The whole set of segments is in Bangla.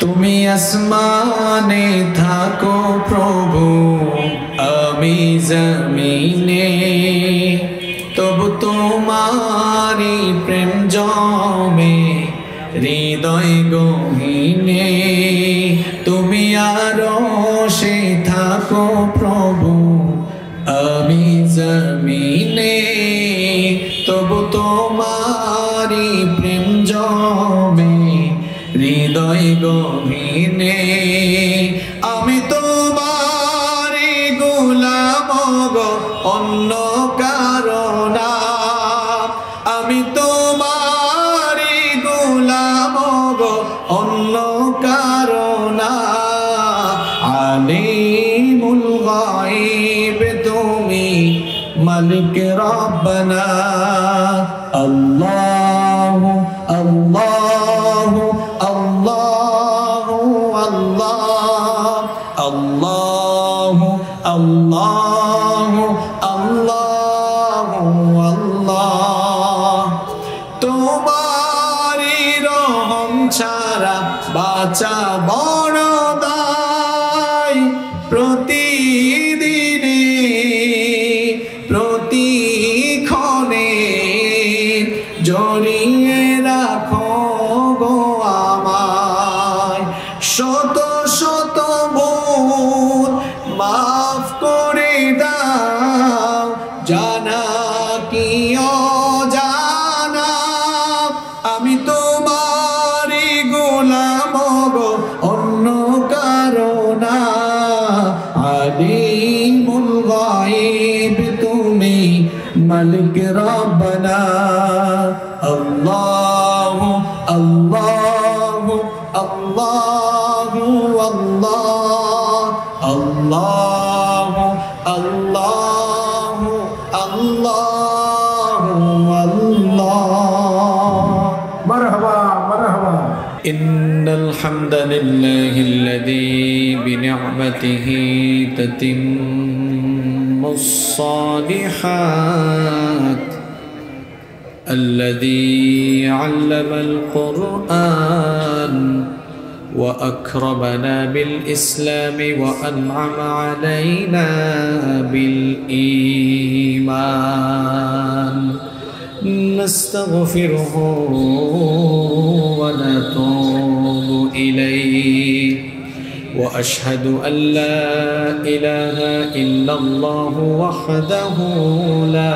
তুমি আসমানে থাকো প্রভু, আমি জমিনে, তবু তোমারি প্রেম জমে হৃদয় গহীনে। তুমি আরশে থাকো প্রভু, আমি জমিনে, তবু তোমারি প্রেম জমে হৃদয় গহীনে। আমি তোমারি গোলাম গো, অন্য কারো না। আমি তোমারি গোলাম গো, অন্য কারো না। আলিমুল গায়ব তুমি, মালিক রব্বানা। আল্লাহু আল্লাহু আল্লাহু আল্লাহ, আল্লাহু আল্লাহু আল্লাহু আল্লাহ। তোমারি রহম ছাড়া বাঁচা বড় দায়। প্রতিদিনে প্রতিক্ষণে জড়িয়ে রাখো গো আমায়। শত শত ভুল মাফ করে দাও, জানা কি অজানা। আমি তোমারি গোলাম গো, অন্য কারো না। আলিমুল গায়ব তুমি, মালিক রব্বানা। আল্লাহু আল্লাহু আল্লাহু আল্লাহ, আল্লাহু আল্লাহু আল্লাহু আল্লাহ। মারহাবা মারহাবা। ইন্নাল হামদালিল্লাহিল্লাযী বিনি'মাতিহি তাতিম্মুস সালিহাত, الذي علم القرآن وأكرمنا بالإسلام وأنعم علينا بالإيمان. نستغفره ونتوب إليه، وأشهد أن لا إله إلا الله وحده لا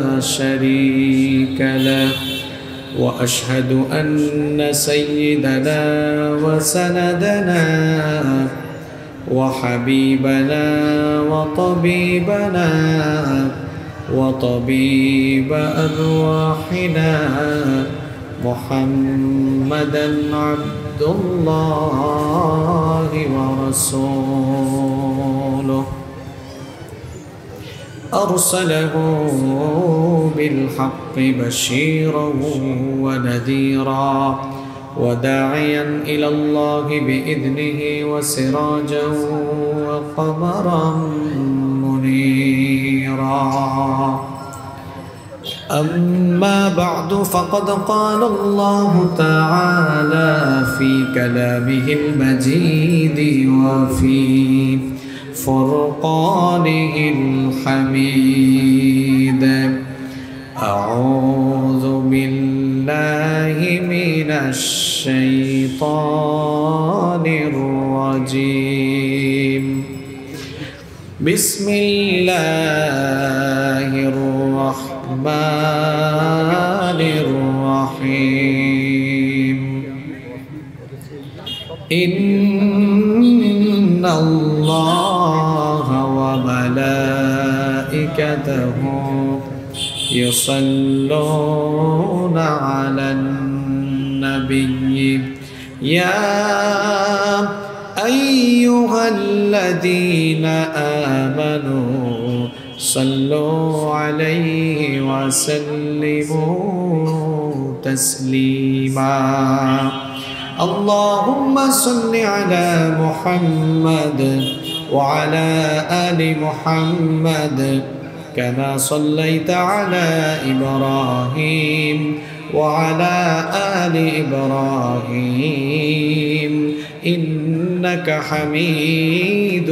شريك له، وأشهد أن سيدنا وسندنا وحبيبنا وطبيبنا وطبيب أرواحنا محمدًا عبد الله ورسوله، أرسله بالحق بشيرا ونذيرا وداعيا إلى الله بإذنه وسراجا وقمرا منيرا. أما بعد، فقد قال الله تعالى في كلامه المجيد وفي فرقانه الحميد: أعوذ بالله من الشيطان الرجيم. بسم الله الرحمن الرحيم. إن الله وملائكته يصلون على النبي يا أيها الذين آمنوا صلوا عليه وسلموا تسليما. اللهم صل على محمد وعلى آل محمد كما صليت على إبراهيم وعلى آل إبراهيم إنك حميد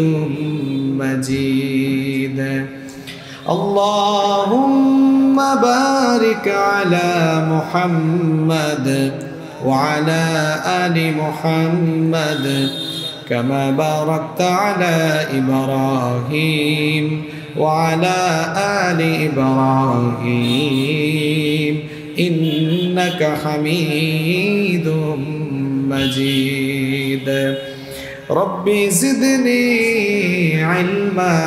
مجيد اللهم بارك على محمد وعلى آل محمد كما باركت على إبراهيم وعلى آل إبراهيم إنك حميد مجيد ربي زدني علما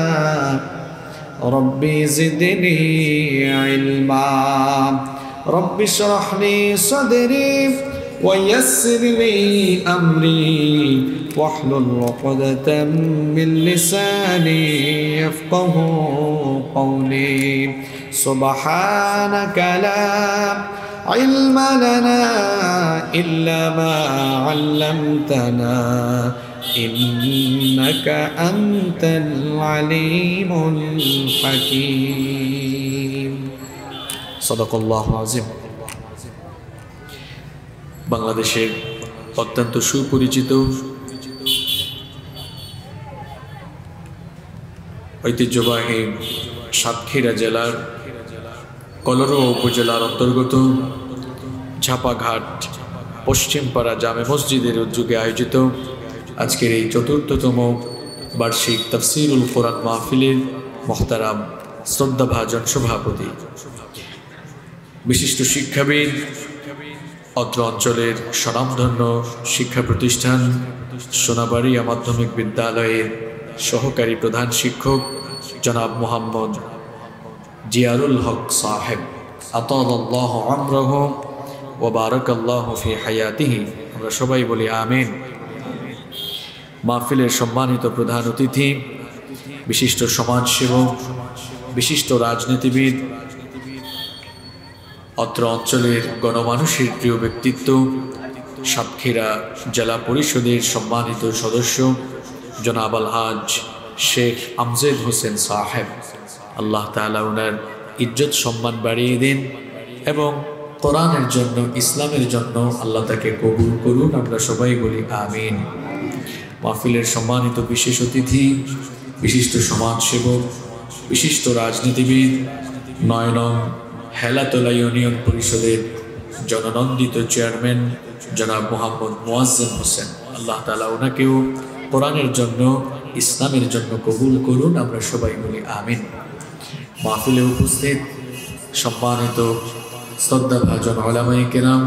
ربي زدني علما ربي اشرح لي صدري ويسر لي أمري واحلل عقدة من لساني يفقه قولي سبحانك لا علم لنا إلا ما علمتنا إنك أنت العليم الحكيم صدق الله العظيم বাংলাদেশের অত্যন্ত সুপরিচিত ঐতিহ্যবাহী সাতক্ষীরা জেলার কলরোয়া উপজেলার অন্তর্গত ঝাপাঘাট পশ্চিমপাড়া জামে মসজিদের উদ্যোগে আয়োজিত আজকের এই চতুর্থতম বার্ষিক তাফসীরুল কোরআন মাহফিলের মোহতারাম শ্রদ্ধাভাজন সভাপতি বিশিষ্ট শিক্ষাবিদ অত্র অঞ্চলের স্বনামধন্য শিক্ষা প্রতিষ্ঠান সোনাবাড়িয়া মাধ্যমিক বিদ্যালয়ের সহকারী প্রধান শিক্ষক জনাব মোহাম্মদ জিয়ারুল হক সাহেব আতালাল্লাহু আমরাহু ওয়া বারাকাল্লাহু ফি হায়াতিহি আমরা সবাই বলি আমিন। মাহফিলের সম্মানিত প্রধান অতিথি বিশিষ্ট সমাজসেবক বিশিষ্ট রাজনীতিবিদ অত্র অঞ্চলের গণমানুষের প্রিয় ব্যক্তিত্ব সাতক্ষীরা জেলা পরিষদের সম্মানিত সদস্য জনাব আলহাজ শেখ আমজেদ হোসেন সাহেব আল্লাহ তাআলা ওনার ইজ্জত সম্মান বাড়িয়ে দিন এবং কোরআনের জন্য ইসলামের জন্য আল্লাহ তাকে কবুল করুন আমরা সবাই বলি আমিন। মাহফিলের সম্মানিত বিশেষ অতিথি বিশিষ্ট সমাজসেবক বিশিষ্ট রাজনীতিবিদ ৯ নং হেলাতলা ইউনিয়ন পরিষদের জননন্দিত চেয়ারম্যান জনাব মোহাম্মদ মুয়াজ্জেম হোসেন আল্লাহ তাআলা ওনাকেও কোরআনের জন্য ইসলামের জন্য কবুল করুন আমরা সবাই বলি আমিন। মাহফিলে উপস্থিত সম্মানিত শ্রদ্ধাভাজন উলামায়ে কেরাম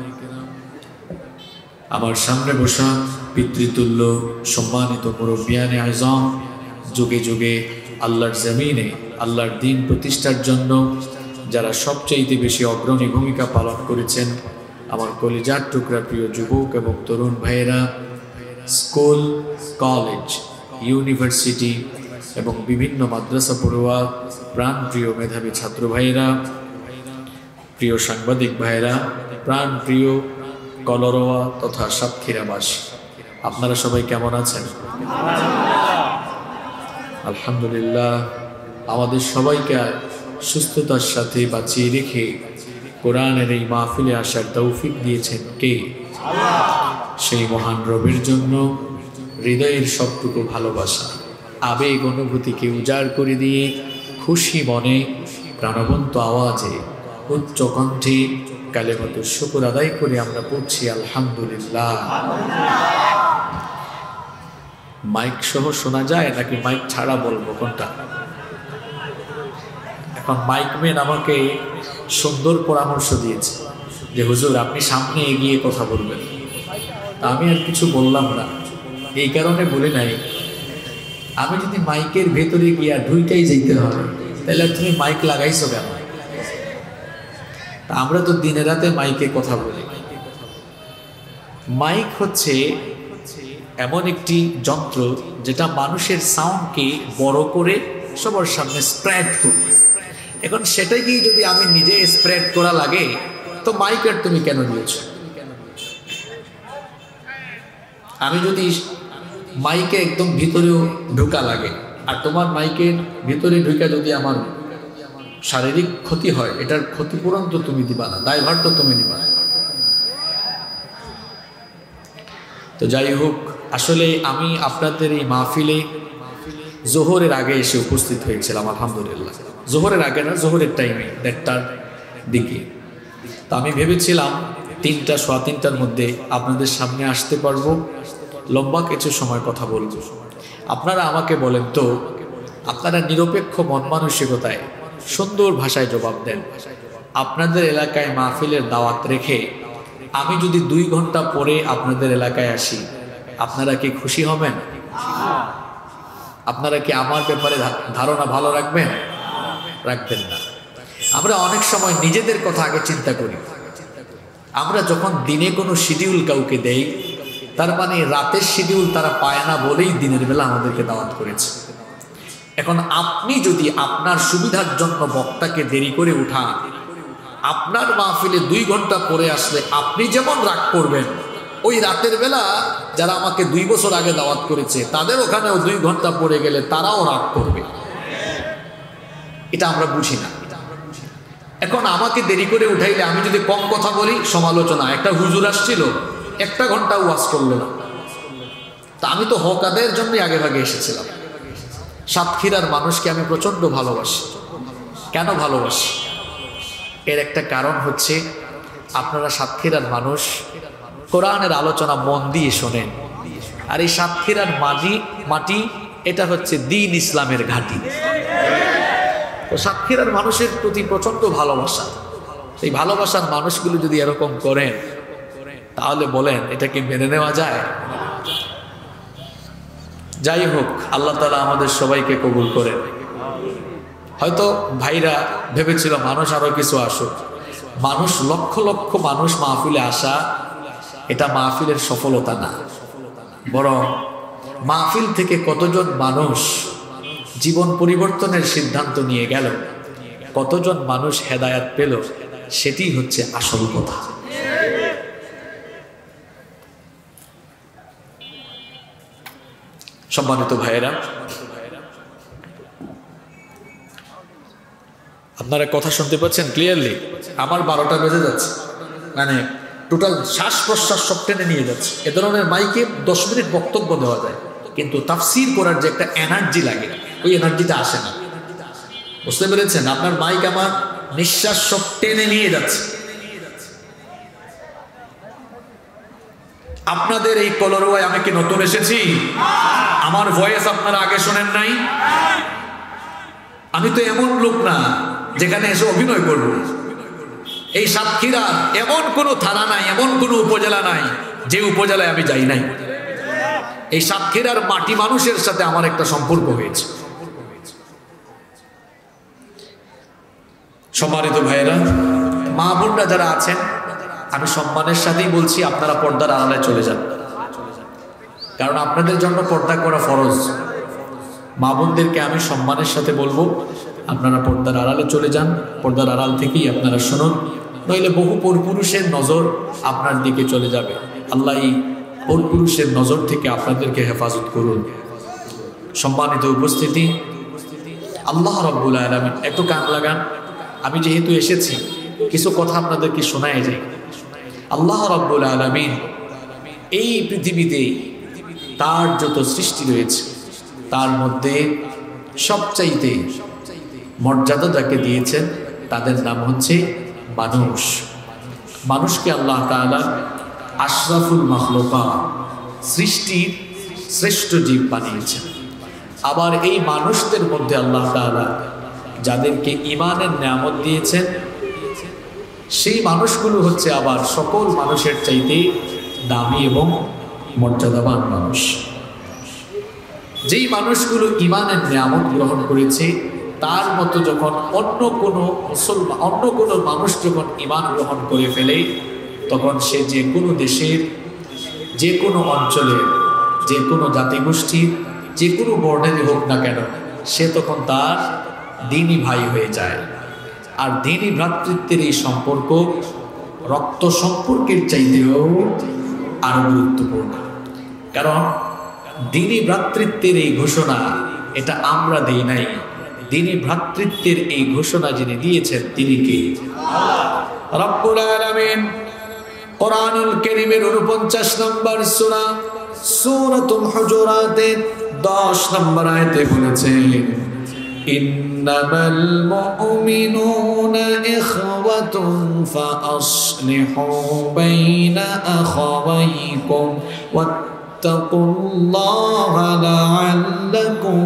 আমার সামনে বসা পিতৃতুল্য সম্মানিত মুরব্বিয়ানে আযম যুগে যুগে আল্লাহর জমিনে আল্লাহর দ্বীন প্রতিষ্ঠার জন্য যারা সবচেয়ে বেশি অগ্রণী ভূমিকা পালন করেছেন আমার কলিজার টুকরা প্রিয় যুবক এবং তরুণ ভাইয়েরা স্কুল কলেজ ইউনিভার্সিটি এবং বিভিন্ন মাদ্রাসা পড়ুয়া প্রাণপ্রিয় মেধাবী ছাত্র ভাইয়েরা প্রিয় সাংবাদিক ভাইয়েরা প্রাণপ্রিয় কলরোয়া তথা সাতক্ষীরাবাসী আপনারা সবাই কেমন আছেন? আলহামদুলিল্লাহ আমাদের সবাইকে সুস্থতার সাথে বাঁচিয়ে রেখে কোরআনের এই মাহফিলে আসার তৌফিক দিয়েছেন কে? সেই মহান রবের জন্য হৃদয়ের সবটুকু ভালোবাসা আবেগ অনুভূতিকে উজাড় করে দিয়ে খুশি মনে প্রাণবন্ত আওয়াজে উচ্চ কণ্ঠে কালেমাতুশ শুকর আদায় করে আমরা পড়ছি আলহামদুলিল্লাহ। মাইক সহ শোনা যায় নাকি মাইক ছাড়া বলবো কোনটা? এখন মাইকম্যান আমাকে সুন্দর পরামর্শ দিয়েছে যে হুজুর আপনি সামনে এগিয়ে কথা বলবেন। আমি আর কিছু বললাম না, এই কারণে বলে নাই আমি যদি মাইকের ভেতরে গিয়া ঢুইকাই যেতে হয় তাহলে তুমি মাইক লাগাইছো কেন? আমরা তো দিনে রাতে মাইকে কথা বলি। মাইক হচ্ছে এমন একটি যন্ত্র যেটা মানুষের সাউন্ডকে বড় করে সবার সামনে স্প্রেড করবে। এখন সেটাকেই যদি আমি নিজে স্প্রেড করা লাগে তো মাইকের তুমি কেন দিয়েছো? আমি যদি মাইকে একদম ভিতরেও ঢোকা লাগে আর তোমার মাইকের ভিতরে ঢুকা যদি আমার শারীরিক ক্ষতি হয়, এটার ক্ষতিপূরণ তো তুমি দিবা না, দায়ভার তো তুমি নিবা না। তো যাই হোক, আসলে আমি আপনাদের এই মাহফিলে জোহরের আগে এসে উপস্থিত হয়েছিলাম, আলহামদুলিল্লাহ। জোহরের আগে না, জোহরের টাইমে 1:30টার দিকে। তো আমি ভেবেছিলাম 3টা, সোয়া 3টার মধ্যে আপনাদের সামনে আসতে পারবো, লম্বা কিছু সময় কথা বলবো। আপনারা আমাকে বলেন তো, আপনারা নিরপেক্ষ মন মানসিকতায় সুন্দর ভাষায় জবাব দেন, আপনাদের এলাকায় মাহফিলের দাওয়াত রেখে আমি যদি 2 ঘন্টা পরে আপনাদের এলাকায় আসি, আপনারা কি খুশি হবেন? আপনারা কি আমার ব্যাপারে ধারণা ভালো রাখবেন? রাখবেন না। আমরা অনেক সময় নিজেদের কথা আগে চিন্তা করি। আমরা যখন দিনে কোনো শিডিউল কাউকে দেই, তার মানে রাতের শিডিউল তারা পায় না বলেই দিনের বেলা আমাদেরকে দাওয়াত করেছে। এখন আপনি যদি আপনার সুবিধার জন্য বক্তাকে দেরি করে উঠান, আপনার মাহফিলে 2 ঘন্টা পরে আসলে আপনি যেমন রাগ করবেন, ওই রাতের বেলা যারা আমাকে 2 বছর আগে দাওয়াত করেছে তাদের ওখানেও 2 ঘন্টা পরে গেলে তারাও রাগ করবে। এটা আমরা বুঝি না। এখন আমাকে দেরি করে উঠাইলে আমি যদি কম কথা বলি, সমালোচনা। একটা হুজুর আসছিল, 1 ঘন্টা ওয়াজ করলো না। তা আমি তো হক আদায়ের জন্যই আগে ভাগে এসেছিলাম। সাতক্ষীরার মানুষকে আমি প্রচণ্ড ভালোবাসি। কেন ভালোবাসি? এর একটা কারণ হচ্ছে, আপনারা সাতক্ষীরার মানুষ কোরআনের আলোচনা মন দিয়ে শোনেন। আর এই সাতক্ষীরার মাটি এটা হচ্ছে দ্বীন ইসলামের ঘাঁটি। তো সাতক্ষীরার মানুষের প্রতি প্রচণ্ড ভালোবাসা। এই ভালোবাসার মানুষগুলো যদি এরকম করেন, তাহলে বলেন এটা কি মেনে নেওয়া যায়? যাই হোক, আল্লাহ তাআলা আমাদের সবাইকে কবুল করেন। হয়তো ভাইরা ভেবেছিল মানুষ আরো কিছু আসুক। মানুষ লক্ষ লক্ষ মানুষ মাহফিলে আসা এটা মাহফিলের সফলতা না, বরং মাহফিল থেকে কতজন মানুষ জীবন পরিবর্তনের সিদ্ধান্ত নিয়ে গেল, কতজন মানুষ হেদায়াত পেল, সেটি হচ্ছে আসল কথা। সম্মানিত ভাইয়েরা, আপনারা কথা শুনতে পাচ্ছেন ক্লিয়ারলি? আমার 12টা বেজে যাচ্ছে, মানে টোটাল শ্বাস প্রশ্বাস সব টেনে নিয়ে যাচ্ছে। এ ধরনের মাইকে 10 মিনিট বক্তব্য দেওয়া যায়, কিন্তু তাফসীর করার যে একটা এনার্জি লাগে, ওই এনার্জিটা আসে না। বুঝতে পেরেছেন? আপনার মাইক আমার নিঃশ্বাস সব টেনে নিয়ে যাচ্ছে। আপনাদের এই কলরওয়ায় আমি কি নতুন এসেছি? আমার ভয়েস আপনারা আগে শোনেন নাই? আমি তো এমন লোক না যেখানে এসে অভিনয় করব। এই সাতক্ষীরার এমন কোনো থানা নাই, এমন কোনো উপজেলা নাই যে উপজেলায় আমি যাই নাই। এই সাতক্ষীরার মাটি মানুষের সাথে আমার একটা সম্পর্ক হয়েছে। সম্মানিত ভাইয়েরা, মা বোনরা যারা আছেন, আমি সম্মানের সাথেই বলছি, আপনারা পর্দার আড়ালে চলে যান, কারণ আপনাদের জন্য পর্দা করা ফরজ। মা বোনদেরকে আমি সম্মানের সাথে বলবো, আপনারা পর্দার আড়ালে চলে যান, পর্দার আড়াল থেকেই আপনারা শুনুন, নইলে বহু পরপুরুষের নজর আপনার দিকে চলে যাবে। আল্লাহ এই পরপুরুষের নজর থেকে আপনাদেরকে হেফাজত করুন। সম্মানিত উপস্থিতি, আল্লাহ রাব্বুল আলামিন, একটু কান লাগান, আমি যেহেতু এসেছি কিছু কথা আপনাদেরকে শোনায় যাই। আল্লাহ রাব্বুল আলামিন এই পৃথিবীতে তার যত সৃষ্টি রয়েছে তার মধ্যে সবচাইতে মর্যাদা যাকে দিয়েছেন তাদের নাম হচ্ছে মানুষ। মানুষকে আল্লাহ তাআলা আশরাফুল মাখলুকাত, সৃষ্টির শ্রেষ্ঠ জীব বানিয়েছেন। আবার এই মানুষদের মধ্যে আল্লাহ তাআলা যাদেরকে ঈমানের নিয়ামত দিয়েছেন, সেই মানুষগুলো হচ্ছে আবার সকল মানুষের চাইতে দামি এবং মর্যাদাবান মানুষ। যেই মানুষগুলো ঈমানের নিয়ামত গ্রহণ করেছে, তার মতো যখন অন্য কোনো মানুষ যখন ঈমান গ্রহণ করে ফেলে, তখন সে যে কোনো দেশের, যে কোনো অঞ্চলের, যে কোনো জাতিগোষ্ঠীর, যে কোনো বর্ণেরই হোক না কেন, সে তখন তার দ্বীনি ভাই হয়ে যায়। আর দ্বীনি ভ্রাতৃত্বের এই সম্পর্ক রক্ত সম্পর্কের চাইতেও আরো গুরুত্বপূর্ণ। কারণ দ্বীনি ভ্রাতৃত্বের এই ঘোষণা এটা আমরা দেই নাই, দ্বীনি ভ্রাতৃত্বের এই ঘোষণা যিনি দিয়েছেন তিনি কে? রব্বুল আলামিন কোরআনুল কারীমের 49 নম্বর সূরা সূরাতুল হুজুরাতের 10 নম্বর আয়াতে বলেছেন, ইন্নামাল মুমিনুনা ইখওয়াতুন ফাআসলিহু বাইনা আখাওয়াইকুম ওয়াত্তাকুল্লাহা লাআল্লাকুম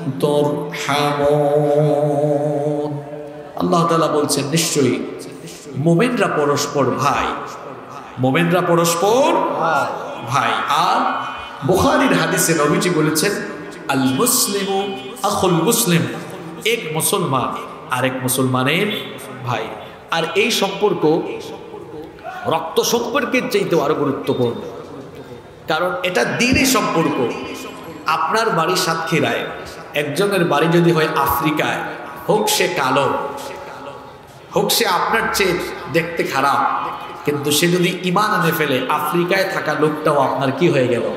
তুরহামুন। আল্লাহ তাআলা বলছেন, নিশ্চয়ই মুমিনরা পরস্পর ভাই, মুমিনরা পরস্পর ভাই। আর বুখারীর হাদিসে নবীজি বলেছেন, আল মুসলিমু আখুল মুসলিম, এক মুসলমান আরেক মুসলমানের ভাই। আর এই সম্পর্ক রক্ত সম্পর্কের চাইতেও আরো গুরুত্বপূর্ণ, কারণ এটা দ্বীনি সম্পর্ক। আপনার বাড়ি সাতক্ষীরায়, একজনের বাড়ি যদি হয় আফ্রিকায়, হোক সে কালো, হোক সে আপনার চেয়ে দেখতে খারাপ, কিন্তু সে যদি ঈমান আনে ফেলে, আফ্রিকায় থাকা লোকটাও আপনার কি হয়ে গেল?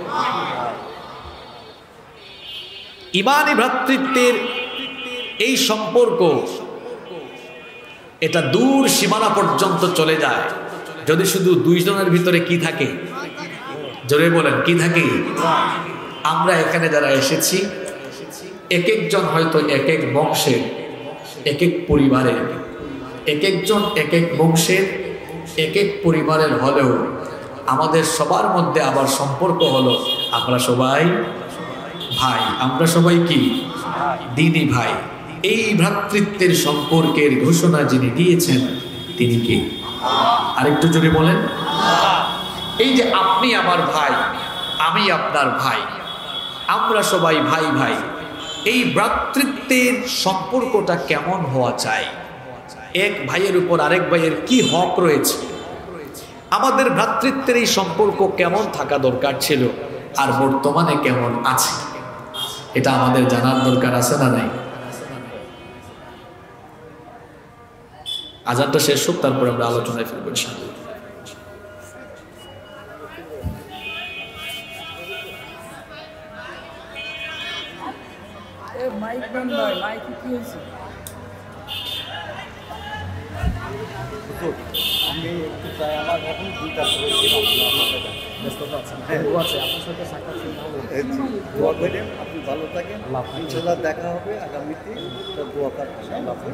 ঈমানী ভ্রাতৃত্বের এই সম্পর্ক এটা দূর সীমানা পর্যন্ত চলে যায় যদি শুধু দুইজনের ভিতরে কি থাকে? জোরে বলেন, কি থাকে? আমরা এখানে যারা এসেছি, এক একজন হয়তো এক এক বংশের, এক এক পরিবারের, এক একজন এক এক বংশের, এক এক পরিবারের হলেও আমাদের সবার মধ্যে আবার সম্পর্ক হলো আমরা সবাই ভাই, আমরা সবাই কি? দ্বীনি ভাই। এই ভ্রাতৃত্বের সম্পর্কের ঘোষণা যিনি দিয়েছেন তিনি কে? আরেকটু জোরে বলেন। এই যে আপনি আমার ভাই, আমি আপনার ভাই, আমরা সবাই ভাই ভাই, এই ভ্রাতৃত্বের সম্পর্কটা কেমন হওয়া চাই? এক ভাইয়ের উপর আরেক ভাইয়ের কি হক রয়েছে? আমাদের ভ্রাতৃত্বের এই সম্পর্ক কেমন থাকা দরকার ছিল আর বর্তমানে কেমন আছে, এটা আমাদের জানার দরকার আছে না নাই? আজানটা শেষ হোক, তারপর আমরা আলোচনায় ফিরবো ইনশাআল্লাহ। মাইক বন্ধ হয়, মাইক কি হয়েছে? আমি একটু চাই, আমার এখন 2টা ব্যস্ততা আছে। আপনার সাথে সাক্ষাৎ আপনি ভালো থাকেন, ইনশাআল্লাহ দেখা হবে আগামীতে। দোয়া করেন।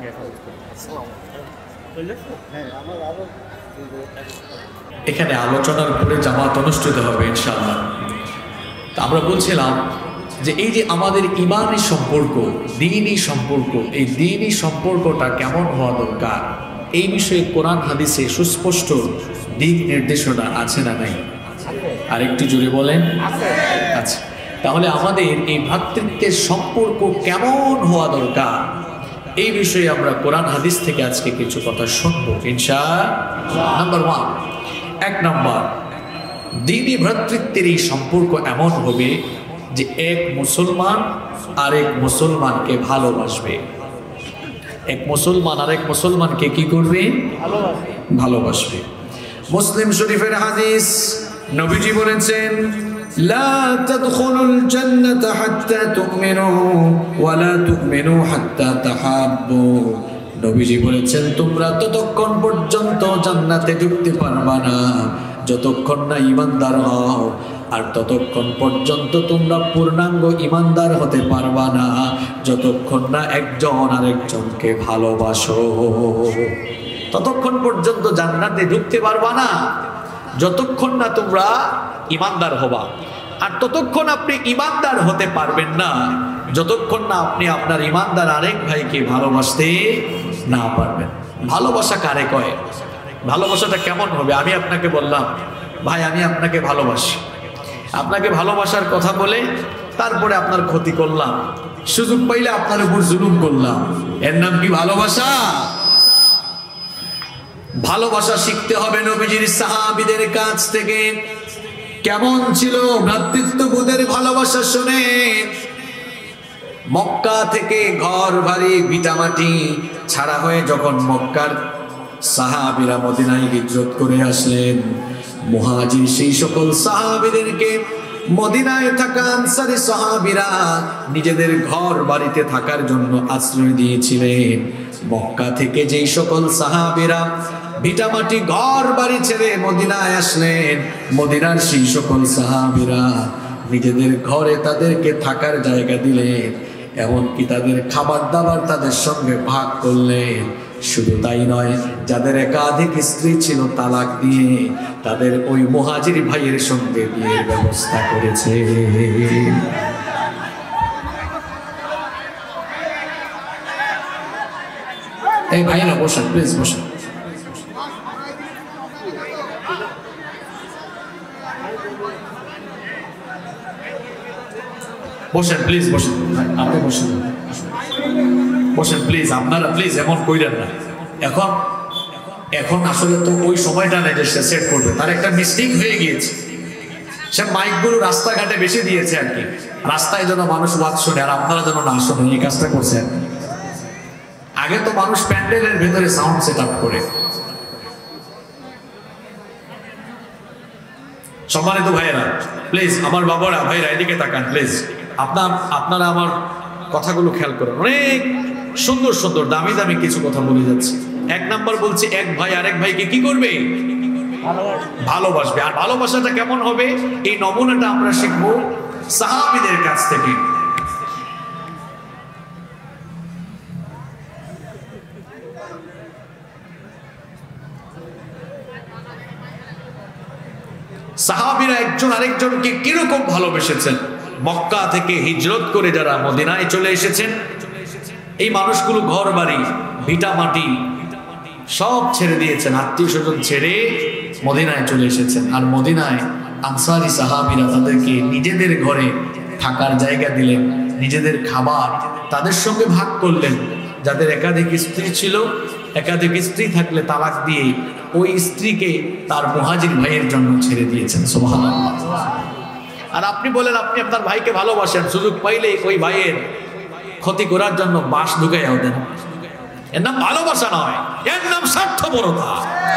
হ্যাঁ, আমার আরো এখানে আলোচনার উপরে জামাত অনুষ্ঠিত হবে ইনশাআল্লাহ। তা আমরা বলছিলাম যে এই যে আমাদের ঈমানী সম্পর্ক, দ্বীনি সম্পর্ক, এই দ্বীনি সম্পর্কটা কেমন হওয়া দরকার, এই বিষয়ে কোরআন হাদিসে সুস্পষ্ট দিক নির্দেশনা আছে না নাই? আর একটু জোরে বলেন। আচ্ছা, তাহলে আমাদের এই ভ্রাতৃত্বের সম্পর্ক কেমন হওয়া দরকার, এই বিষয়ে আমরা কোরআন হাদিস থেকে আজকে কিছু কথা শুনবো ইনশাআল্লাহ। নাম্বার 1, 1 নম্বর, দ্বীনি ভ্রাতৃত্বের এই সম্পর্ক এমন হবে যে এক মুসলমান আরেক মুসলমানকে ভালোবাসবে। এক মুসলমান আরেক মুসলমানকে কি করবে? ভালোবাসবে। মুসলিম শরীফের হাদিস, নবীজি বলেছেন, লা তাদখুলুল জান্নাতা হাত্তা তুমিনু ওয়া লা তুমিনু হাত্তা তাহাব্বু। নবীজি বলেছেন, তোমরা ততক্ষণ পর্যন্ত জান্নাতে ঢুকতে পারবা না যতক্ষণ না ঈমানদার হও, আর ততক্ষণ পর্যন্ত তোমরা পূর্ণাঙ্গ ঈমানদার হতে পারবা না যতক্ষণ না একজন আরেকজনকে ভালোবাসো। ততক্ষণ পর্যন্ত জান্নাতে ঢুকতে পারবা না যতক্ষণ না তোমরা ঈমানদার হবা, আর ততক্ষণ আপনি ঈমানদার হতে পারবেন না যতক্ষণ না আপনি আপনার ঈমানদার আরেক ভাইকে ভালোবাসতে না পারবেন। ভালোবাসা কারে কয়? ভালোবাসাটা কেমন হবে? আমি আপনাকে বললাম, ভাই আমি আপনাকে ভালোবাসি, আপনাকে ভালোবাসার কথা বলে তারপরে আপনার ক্ষতি করলাম, সুযোগ পাইলে আপনার উপর জুলুম করলাম, এর নাম কি ভালোবাসা? ভালোবাসা শিখতে হবে নবীজির সাহাবীদের কাছ থেকে। কেমন ছিল ভ্রাতৃত্ববোধের ভালোবাসা শুনে, মক্কা থেকে ঘর বাড়ি ভিটামাটি ছাড়া হয়ে যখন মক্কার সাহাবীরা মদিনায় হিজরত করে আসলেন, মুহাজির সেই সকল সাহাবীদেরকে মদিনায় থাকা আনসারী সাহাবীরা নিজেদের ঘর বাড়িতে থাকার জন্য আশ্রয় দিয়েছিলেন। মক্কা থেকে যেই সকল সাহাবীরা ভিটামাটি ঘর বাড়ি ছেড়ে মদিনায় আসলেন, মদিনার সেই সকল সাহাবীরা নিজেদের ঘরে তাদেরকে থাকার জায়গা দিলেন, এমনকি তাদের খাবার দাবার তাদের সঙ্গে ভাগ করলেন। শুধু তাই নয়, যাদের একাধিক স্ত্রী ছিল তালাক দিয়ে তাদের ওই মুহাজির ভাইয়ের সঙ্গে বিয়ের ব্যবস্থা করেছে। এই ভাইয়েরা বসেন, প্লিজ বসেন। বসেন প্লিজ, বসেন, আপনি বসেন, বসেন প্লিজ। আপনারা প্লিজ এমন কইরেন না। এখন এখন আসলে তো ওই সময়টা নেই যে সে সেট করবে, তার একটা মিস্টেক হয়ে গিয়েছে। সে মাইকগুলো রাস্তাঘাটে বেশি দিয়েছে আর কি, রাস্তায় যেন মানুষ ওয়াজ শোনে আর আপনারা যেন না শোনেন, এই কাজটা করছেন। আগে তো মানুষ প্যান্ডেলের ভেতরে সাউন্ড সেট আপ করে। সম্মানিত ভাইয়েরা প্লিজ, আমার বাবারা ভাইরা এদিকে তাকান প্লিজ। আপনারা আমার কথাগুলো খেয়াল করেন। অনেক সুন্দর সুন্দর দামি দামি কিছু কথা বলে যাচ্ছে। এক নাম্বার বলছি, এক ভাই আরেক ভাইকে কি করবে? ভালোবাসবে। আর ভালোবাসাটা কেমন হবে এই নমুনাটা আমরা শিখবো সাহাবীদের কাছ থেকে। সাহাবীরা একজন আরেকজনকে কিরকম ভালোবেসেছেন। মক্কা থেকে হিজরত করে যারা মদিনায় চলে এসেছেন, এই মানুষগুলো ঘর বাড়ি ভিটা মাটি সব ছেড়ে দিয়েছেন, আত্মীয় স্বজন ছেড়ে মদিনায় চলে এসেছেন। আর মদিনায় আনসারী সাহাবীরা তাদেরকে নিজেদের ঘরে থাকার জায়গা দিলেন, নিজেদের খাবার তাদের সঙ্গে ভাগ করলেন। যাদের একাধিক স্ত্রী ছিল, একাধিক স্ত্রী থাকলে তালাক দিয়ে ওই স্ত্রীকে তার মুহাজির ভাইয়ের জন্য ছেড়ে দিয়েছেন। সুবহানাল্লাহ। আর আপনি বলেন আপনি আপনার ভাইকে ভালোবাসেন, সুযোগ পাইলে ওই ভাইয়ের ক্ষতি করার জন্য বাঁশ ঢুকাইয়াও দেন। এর নাম ভালোবাসা নয়, এর নাম স্বার্থপরতা।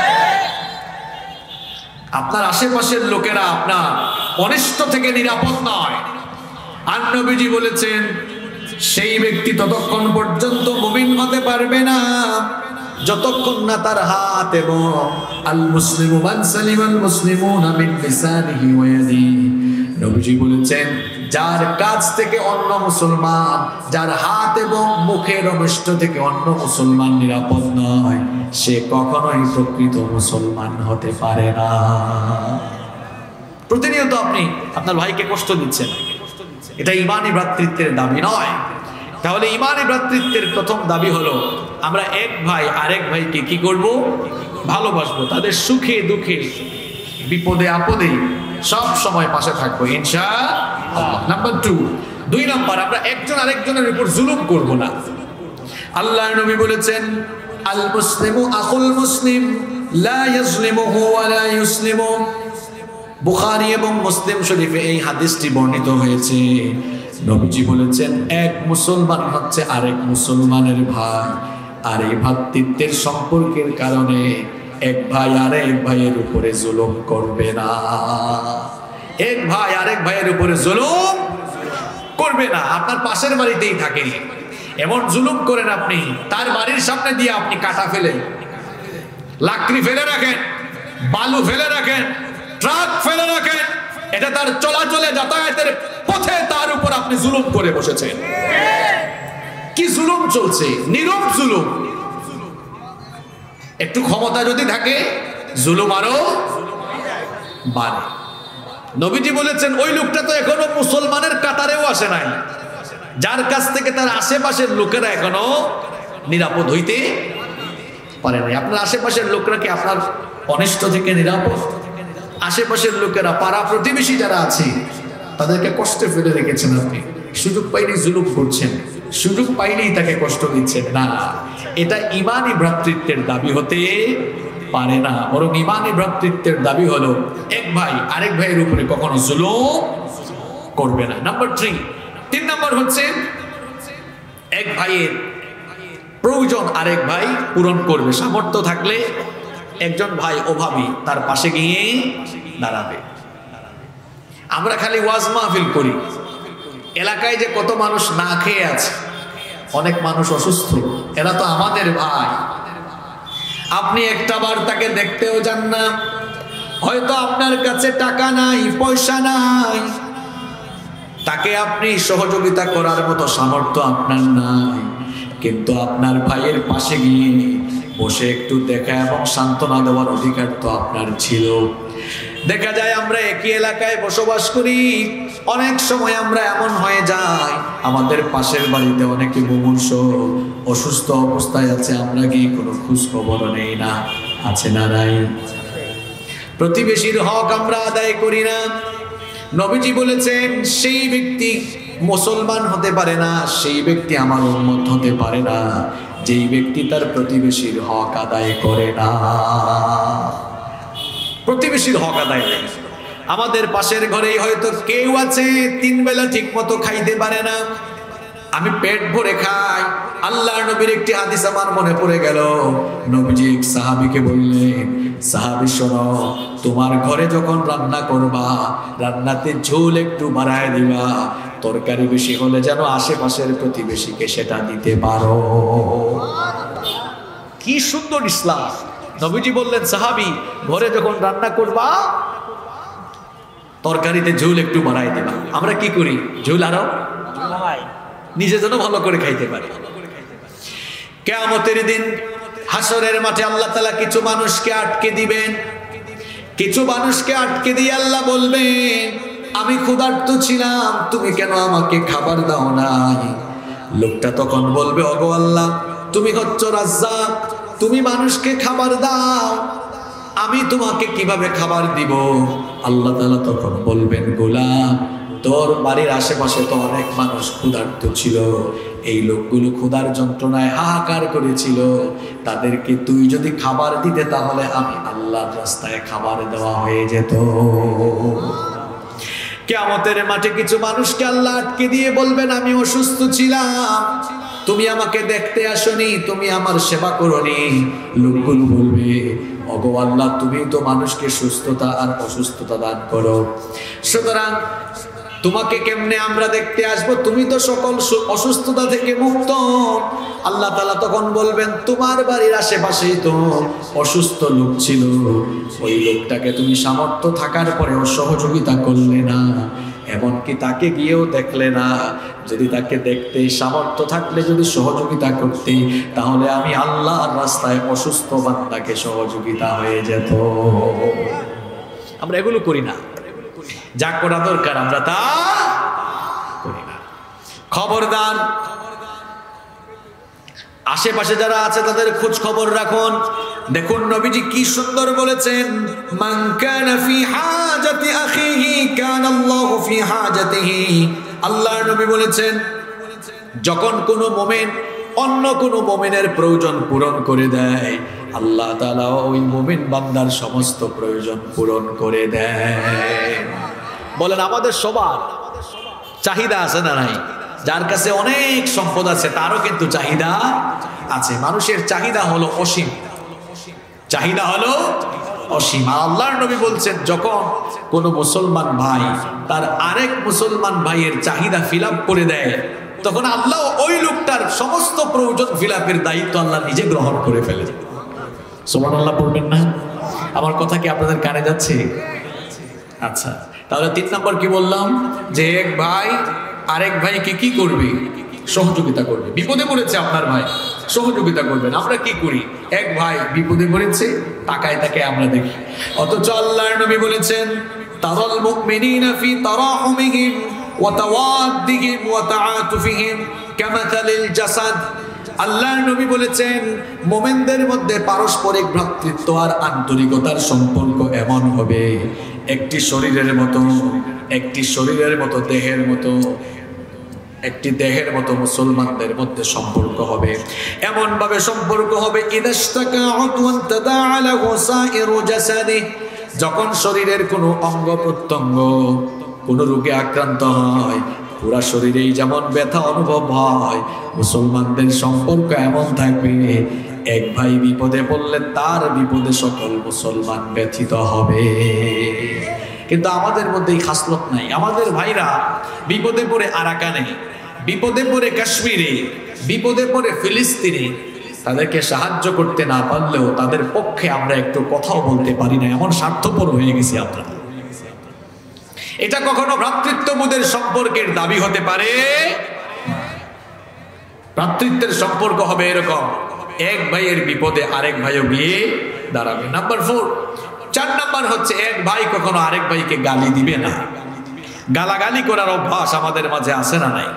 আপনার আশেপাশের লোকেরা আপনার অনিষ্ট থেকে নিরাপদ নয়। আর নবীজি বলেছেন সেই ব্যক্তি ততক্ষণ পর্যন্ত মুমিন হতে পারবে না যতক্ষণ না তার হাত এবং আল মুসলিমু মান সালিমাল মুসলিমুনা মিন লিসানিহি ওয়া ইয়াদিহি। নবীজি বলেছেন যার কাছ থেকে অন্য মুসলমান, যার হাত এবং মুখের অনিষ্ট থেকে অন্য মুসলমান নিরাপদ নয়, সে কখনোই প্রকৃত মুসলমান হতে পারে না। প্রতিনিয়ত আপনি আপনার ভাইকে কষ্ট দিচ্ছেন, এটা ঈমানী ভ্রাতৃত্বের দাবি নয়। তাহলে ঈমানী ভ্রাতৃত্বের প্রথম দাবি হলো আমরা এক ভাই আরেক ভাইকে কি করব? ভালোবাসবো, তাদের সুখে দুঃখে বিপদে আপদে সব সময় পাশে থাকবো ইনশাআল্লাহ। নাম্বার 2, 2 নাম্বার, আমরা একজন আরেকজনের উপর জুলুম করব না। আল্লাহর নবী বলেছেন আল মুসলিমু আখুল মুসলিম লা ইয়াজলিমুহু ওয়া লা ইউসলিমু। বুখারী এবং মুসলিম শরীফে এই হাদিসটি বর্ণিত হয়েছে। নবীজি বলেছেন এক মুসলমান হচ্ছে আরেক মুসলমানের ভাই, আর এই ভ্রাতৃত্বের সম্পর্কের কারণে এক ভাই আরেক ভাইয়ের উপরে জুলুম করবে না। এক ভাই আরেক ভাইয়ের উপরে জুলুম করবে না। আপনার পাশের বাড়িতেই থাকে, এমন জুলুম করেন আপনি, তার বাড়ির সামনে দিয়ে আপনি কাটা ফেলেন, লাকড়ি ফেলে রাখেন, বালু ফেলে রাখেন, ট্রাক ফেলে রাখেন, এটা তার চলাচলে যাতায়াতের পথে তার উপর আপনি জুলুম করে বসেছেন। কি জুলুম চলছে? নীরব জুলুম। একটু ক্ষমতা যদি থাকে জুলুম আরো বাড়ে। নবীজি বলেছেন ওই লোকটা তো এখনো মুসলমানের কাতারেও আসে নাই, যার কাছ থেকে তার আশেপাশের লোকেরা এখনো নিরাপদ হইতে পারে নাই। আপনার আশেপাশের লোকরা কি আপনার অনিষ্ট থেকে নিরাপদ? আশেপাশের লোকেরা, পাড়া প্রতিবেশী যারা আছে, তাদেরকে কষ্টে ফেলে রেখেছেন আপনি। সুযোগ পাইলেই জুলুম করছেন, সুযোগ পাইলেই তাকে কষ্ট দিচ্ছেন। না, এটা ঈমানী ভ্রাতৃত্বের দাবি হতে পারে না। বরং ঈমানী ভ্রাতৃত্বের দাবি হলো এক ভাই আরেক ভাইয়ের উপরে কখনো জুলুম করবে না। নাম্বার 3 নাম্বার হচ্ছে এক ভাইয়ের প্রয়োজন আরেক ভাই পূরণ করবে। সামর্থ্য থাকলে একজন ভাই অভাবী, তার পাশে গিয়ে দাঁড়াবে। আমরা খালি ওয়াজ মাহফিল করি, এলাকায় যে কত মানুষ না খেয়ে আছে, অনেক মানুষ অসুস্থ, এরা তো আমাদের ভাই। আপনি একটাবার তাকে দেখতেও যান না, হয়তো আপনার কাছে টাকা নাই, পয়সা নাই, তাকে আপনি সহযোগিতা করার মতো সামর্থ্য আপনার নাই, কিন্তু আপনার ভাইয়ের পাশে গিয়ে বসে একটু দেখা এবং সান্ত্বনা দেওয়ার অধিকার তো আপনার ছিল। দেখা যায় আমরা একই এলাকায় বসবাস করি, অনেক সময় আমরা এমন হয়ে যাই আমাদের পাশের বাড়িতে অনেকে মুমূর্ষ অসুস্থ অবস্থায় আছে, আমরা গিয়ে কোনো খোঁজ খবর নেই না, আছে না নাই? প্রতিবেশীর হক আমরা আদায় করি না। নবীজি বলেছেন সেই ব্যক্তি মুসলমান হতে পারে না, সেই ব্যক্তি আমার উম্মত হতে পারে না যেই ব্যক্তি তার প্রতিবেশীর হক আদায় করে না। প্রতিবেশীর হক আদায় নেই। আমাদের পাশের ঘরেই হয়তো কেউ আছে 3 বেলা ঠিক মতো খাইতে পারে না, আমি পেট ভরে খাই। আল্লাহর নবীর একটি হাদিস আমার মনে পড়ে গেল। নবীজি এক সাহাবীকে বললেন, সাহাবী শোনো, তোমার ঘরে যখন রান্না করবা, রান্নাতে ঝোল একটু বাড়ায় দিবা, তরকারি বেশি হলে যেন আশেপাশের প্রতিবেশীকে সেটা দিতে পারো। কি সুন্দর ইসলাম! নবীজি বললেন, সাহাবী, ঘরে যখন রান্না করবা তরকারিতে ঝোল একটু বাড়ায় দিবা। আমরা কি করি? ঝোল আরো নিজে যেন ভালো করে খাইতে পারে। কিয়ামতের দিন হাসরের মাঠে আল্লাহ তাআলা কিছু মানুষকে আটকে দিবেন, কিছু মানুষকে আটকে দিয়ে আল্লাহ বলবেন, আমি ক্ষুধার্ত ছিলাম, তুমি কেন আমাকে খাবার দাও নাই? লোকটা তখন বলবে, ওগো আল্লাহ, তুমি হচ্ছ রাজ্জাক, তুমি মানুষকে খাবার দাও, আমি তোমাকে কিভাবে খাবার দিব? আল্লাহ তাআলা তখন বলবেন, গোলাম, তোর বাড়ির আশেপাশে তো অনেক মানুষ ক্ষুধার্ত ছিল, এই লোকগুলো ক্ষুধার যন্ত্রণায় হাহাকার করেছিল, তাদেরকে তুই যদি খাবার দিতে তাহলে আমি আল্লাহর রাস্তায় খাবার দেওয়া হয়ে যেত। কিয়ামতের মাঠে কিছু মানুষকে আল্লাহ আটকে দিয়ে বলবেন, আমি অসুস্থ ছিলাম, তুমি আমাকে দেখতে আসনি, তুমি আমার সেবা করনি। লোকগুলো বলবে, ওগো আল্লাহ, তুমি তো মানুষকে সুস্থতা আর অসুস্থতা দান করো, সুতরাং তোমাকে কেমনে আমরা দেখতে আসবো? তুমি তো সকল অসুস্থতা থেকে মুক্ত। আল্লাহ তাআলা তখন বলবেন, তোমার বাড়ির আশেপাশেই তো অসুস্থ লোক ছিল, ওই লোকটাকে তুমি সামর্থ্য থাকার পরেও সহযোগিতা করলে না, এমনকি তাকে গিয়েও দেখলে না। যদি তাকে দেখতে সামর্থ্য থাকলে যদি সহযোগিতা করতে, তাহলে আমি আল্লাহর রাস্তায় অসুস্থ বান্দাকে সহযোগিতা হয়ে যেত। আমরা এগুলো করি না, যা করা দরকার আমরা তা করি না। খবরদার, আশেপাশে যারা আছে তাদের খোঁজ খবর রাখুন। দেখুন নবীজি কি সুন্দর বলেছেন, মান কানা ফি হাজাতি আখিহি কানা আল্লাহু ফি হাজাতিহি। আল্লাহর নবী বলেছেন, যখন কোনো মুমিন অন্য কোনো মুমিনের প্রয়োজন পূরণ করে দেয়, আল্লাহ তাআলা ওই মুমিন বান্দার সমস্ত প্রয়োজন পূরণ করে দেয়। বলেন, আমাদের সবার চাহিদা আছে না নাই? যার কাছে অনেক সম্পদ আছে তারও কিন্তু চাহিদা আছে। মানুষের চাহিদা হলো অসীম, চাহিদা হলো অসীম। আল্লাহর নবী বলছেন, যখন কোনো মুসলমান ভাই তার আরেক মুসলমান ভাইয়ের চাহিদা ফিল আপ করে দেয়, তখন আল্লাহ ওই লোকটার সমস্ত প্রয়োজন ফিল আপের দায়িত্ব আল্লাহ নিজে গ্রহণ করে ফেলে। সুবহানাল্লাহ বলবেন না? আমার কথা কি আপনাদের কানে যাচ্ছে? আচ্ছা, তাহলে 3 নম্বর কি বললাম? যে এক ভাই আরেক ভাইকে কি করবে? সহযোগিতা করবে। বিপদে পড়েছে আপনার ভাই, সহযোগিতা করবেন। আমরা কি করি? এক ভাই বিপদে পড়েছে, তাকায় তাকে আমরা দেখি, অথচ আল্লাহর নবী বলেছেন, তারাল মুমিনিনা ফি তারাহুমিহিম ওয়া তাওয়াদ্দিহিম ওয়া তাআতুফিহিম কামাথালিল জাসাদ। আল্লাহর নবী বলেছেন, মুমিনদের মধ্যে পারস্পরিক ভ্রাতৃত্ব আর আন্তরিকতার সম্পর্ক এমন হবে, একটি শরীরের মতো, একটি শরীরের মতো, দেহের মতো, একটি দেহের মতো মুসলমানদের মধ্যে সম্পর্ক হবে। এমন ভাবে সম্পর্ক হবে, ইদাশতাকা উদওয়ান তাদাআ লাহু সাইরু জাসাদিহি, যখন শরীরের কোনো অঙ্গ প্রত্যঙ্গ কোনো রোগে আক্রান্ত হয়, পুরা শরীরেই যেমন ব্যথা অনুভব হয়, মুসলমানদের সম্পর্ক এমন থাকবে, এক ভাই বিপদে পড়লে তার বিপদে সকল মুসলমান ব্যথিত হবে। কিন্তু আমাদের মধ্যে এই খাসলত নাই। আমাদের ভাইরা বিপদে পড়ে আরাকানে, বিপদে পড়ে কাশ্মীরে, বিপদে পড়ে ফিলিস্তিনে, তাদেরকে সাহায্য করতে না পারলেও তাদের পক্ষে আমরা একটু কথাও বলতে পারি না, এমন স্বার্থপর হয়ে গেছি আমরা। এটা কখনো ভ্রাতৃত্ববোধের সম্পর্কের দাবি হতে পারে? ভ্রাতৃত্বের সম্পর্ক হবে এরকম, এক ভাইয়ের বিপদে আরেক ভাইও গিয়ে দাঁড়াবে। নাম্বার 4, 4 নাম্বার হচ্ছে এক ভাই কখনো আরেক ভাইকে গালি দিবে না। গালাগালি করার অভ্যাস আমাদের মাঝে আছে না নাই?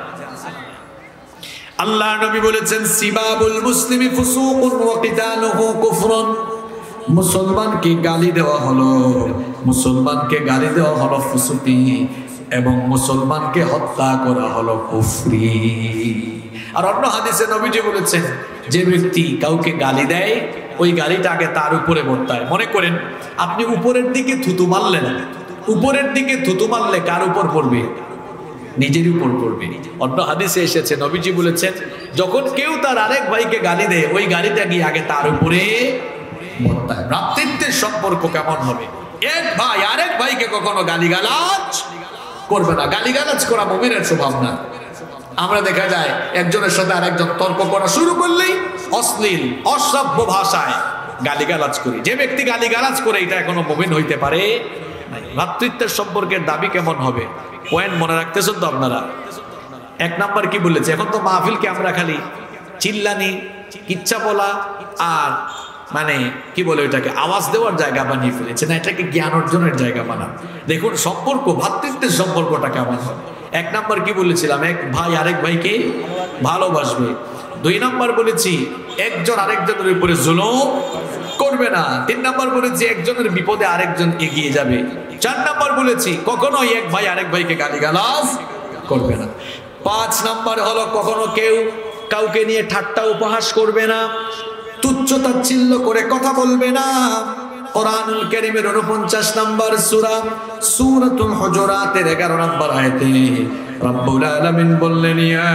আল্লাহ নবী বলেছেন সিবাবুল মুসলিমি ফুসুকুন ওয়া কিতালুহু কুফরুন। মুসলমানকে গালি দেওয়া হলো, মুসলমানকে গালি দেওয়া হলো ফুসুকি, এবং মুসলমানকে হত্যা করা হলো কুফরি। আর অন্য হাদিসে নবীজি বলেছেন যে ব্যক্তি কাউকে গালি দেয় ওই গালিটাকে তার উপরে বর্তায়। মনে করেন আপনি উপরের দিকে থুতু মারলেন, উপরের দিকে থুতু মারলে কার উপর পড়বে? নিজের উপর পড়বে। অন্য হাদিসে এসেছে নবীজি বলেছেন যখন কেউ তার আরেক ভাইকে গালি দেয় ওই গালিটা গিয়ে আগে তার উপরে বর্তায়। ভ্রাতৃত্বের সম্পর্ক কেমন হবে? এক ভাই আরেক ভাইকে কখনো গালিগালাজ করবে না। গালিগালাজ করা মুমিনের স্বভাব না। আমরা দেখা যায় একজনের সাথে আরেকজন তর্ক করা শুরু করলেই অশ্লীল অসভ্য ভাষায় গালিগালাজ করি। যে ব্যক্তি গালিগালাজ করে এটা এখনো মুমিন হইতে পারে? ভ্রাতৃত্বের সম্পর্কের দাবি কেমন হবে? পয়েন্ট মনে রাখতেছেন তো আপনারা? 1 নাম্বার কি বলেছে? এখন তো মাহফিলকে আমরা খালি চিল্লানি, কিচ্ছা বলা আর মানে কি বলে ওইটাকে আওয়াজ দেওয়ার জায়গা বানিয়ে ফেলেছে। না, এটাকে জ্ঞান অর্জনের জায়গা বানান। দেখুন সম্পর্ক, ভ্রাতৃত্বের সম্পর্কটা কেমন হবে। 1 নাম্বার কি বলেছিলাম? এক ভাই আরেক ভাইকে ভালোবাসবে। 2 নাম্বার বলেছি একজন আরেকজনের উপরে জুলুম করবে না। 3 নাম্বার বলেছি একজনের বিপদে আরেকজন এগিয়ে যাবে। 4 নাম্বার বলেছি কখনোই এক ভাই আরেক ভাইকে গালিগালাজ করবে না। 5 নাম্বার হলো কখনো কেউ কাউকে নিয়ে ঠাট্টা উপহাস করবে না, তুচ্ছ তাচ্ছিল্য করে কথা বলবে না। কোরআনুল কারীমের 49 নাম্বার সূরা সূরাতুল হুজুরাতের 11 নাম্বার আয়াতে রব্বুল আলামিন বললেন ইয়া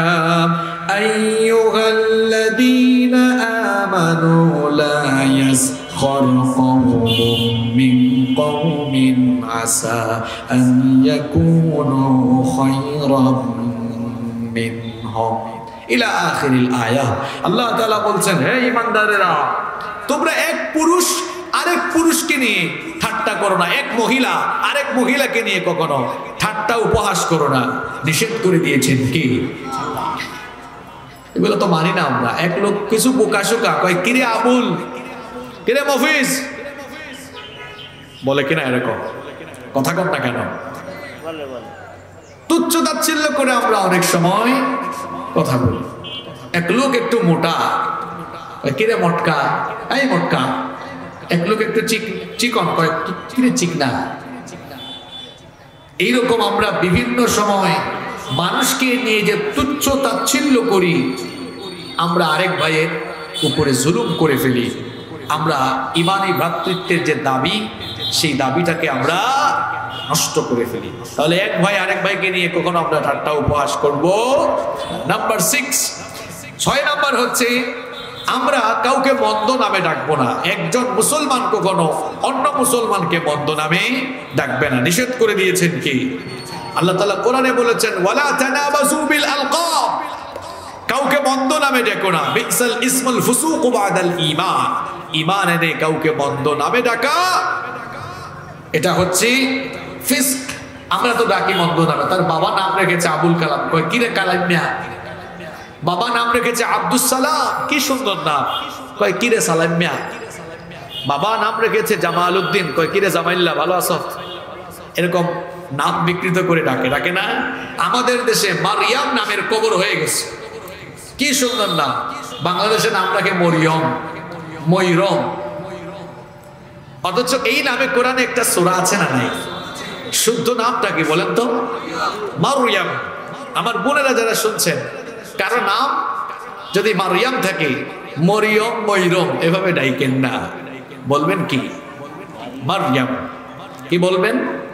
আইয়ুহাল্লাযীনা আমানু লা ইয়াসখার কওমুম মিন কওমিন আসা আন ইয়াকুনু খায়রাম মিনহুম ইলা আখিরিল আয়াত। আল্লাহ তাআলা বলছেন হে ঈমানদারেরা, তোমরা এক পুরুষ আরেক পুরুষকে নিয়ে ঠাট্টা করো না, এক মহিলা আরেক মহিলাকে নিয়ে কখনো ঠাট্টা উপহাস করো না। নিষেধ করে দিয়েছেন কি? এগুলো তো মানি না আমরা। এক লোক কিছু বোকাশোকা কয় কিরে আবুল, কিরে মফিজ, বলে কিনা এরকম কথা কন না কেন? তুচ্ছ তাচ্ছিল্য করে আমরা অনেক সময় কথা বলি। এক লোক একটু মোটা, কিরে মটকা, এই মটকা। এক লোক একটু চিকন, কয় কিরে চিকনা। এইরকম আমরা বিভিন্ন সময় মানুষকে নিয়ে যে তুচ্ছ তাচ্ছিল্য করি, আমরা আরেক ভাইয়ের উপরে জুলুম করে ফেলি। আমরা ইমানি ভ্রাতৃত্বের যে দাবি, সেই দাবিটাকে আমরা নষ্ট করে ফেলি। তাহলে এক ভাই আরেক ভাইকে নিয়ে কখনো আমরা ঠাট্টা উপহাস করব। নাম্বার 6 নাম্বার হচ্ছে আমরা কাউকে মন্দ নামে ডাকবো না। একজন মুসলমান কখনো অন্য মুসলমানকে মন্দ নামে ডাকবে না। নিষেধ করে দিয়েছেন কি? আল্লাহ তাআলা কোরআনে বলেছেন ওয়ালা তানাবাযু বিল আলকাব, কাউকে মন্দ নামে ডেকো না। বিসাল ইসমুল ফুসুক বাদাল ঈমান, ঈমান এনে কাউকে মন্দ নামে ডাকা এটা হচ্ছে ফিস্ক। আমরা তো ডাকি মন্দ নামে। তার বাবা নাম রেখেছে আবুল কালাম, কয় কিরে কালাম মিয়া। বাবা নাম রেখেছে আব্দুস সালাম, কি সুন্দর নাম, কয় কিরে সালাম মিয়া। বাবা নাম রেখেছে জামাল উদ্দিন, কয় কিরে জামাইল্লা, ভালো আছো। এরকম নাম বিকৃত করে ডাকে না? আমাদের দেশে মারিয়াম নামের কবর হয়ে গেছে। কি সুন্দর নাম। বাংলাদেশে নাম রাখে মরিয়ম, ময়রম। অথচ এই নামে কোরআনে একটা সূরা আছে না নাই? শুদ্ধ নামটা কি বলেন তো? মারিয়াম। আমার বোনেরা যারা শুনছেন, কারো নাম যদি মারিয়াম থাকে, মরিয়ম ময়রম এভাবে ডাইকেন না, বলবেন কি? মারিয়াম। কি বলবেন?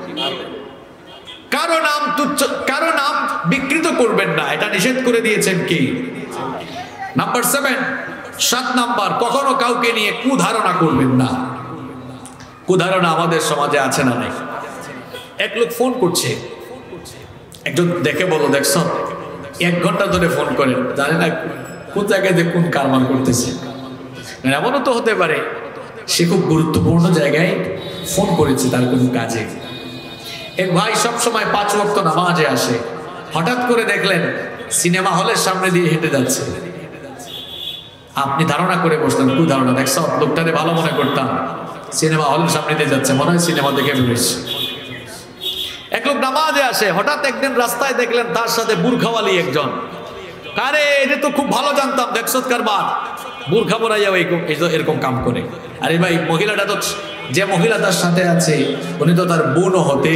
কারো নাম তুচ্ছ, কারো নাম বিকৃত করবেন না, এটা নিষেধ করে দিয়েছেন কি? নাম্বার 7 নাম্বার কখনো কাউকে নিয়ে কুধারণা করবেন না। কুধারণা আমাদের সমাজে আছে না নাই? এক লোক ফোন করছে, একজন দেখে বলো, দেখছ 1 ঘন্টা ধরে ফোন করেন, জানে না কোন জায়গায় কোন কারবার করতেছে। এমনও তো হতে পারে সে খুব গুরুত্বপূর্ণ জায়গায় ফোন করেছে তার কোনো কাজে। এক ভাই সবসময় 5 ওয়াক্ত নামাজে আসে, হঠাৎ করে দেখলেন সিনেমা হলের সামনে দিয়ে হেঁটে যাচ্ছে। আপনি ধারণা করে বসলেন, কি ধারণা, দেখছ লোকটারে ভালো মনে করতাম, সিনেমা হলের সামনে দিয়ে যাচ্ছে, মনে হয় সিনেমা দেখে বেরোচ্ছে। এক লোক নামাজে আসে, হঠাৎ একদিন রাস্তায় দেখলেন তার সাথে বুরখাওয়ালি একজন। আরে এটা তো খুব ভালো জানতাম, দেখছত কারবার, বুরখা পরাইয়া এরকম কাম করে। আরে ভাই, মহিলাটা তো, যে মহিলা তার সাথে আছে উনি তো তার বোনও হতে,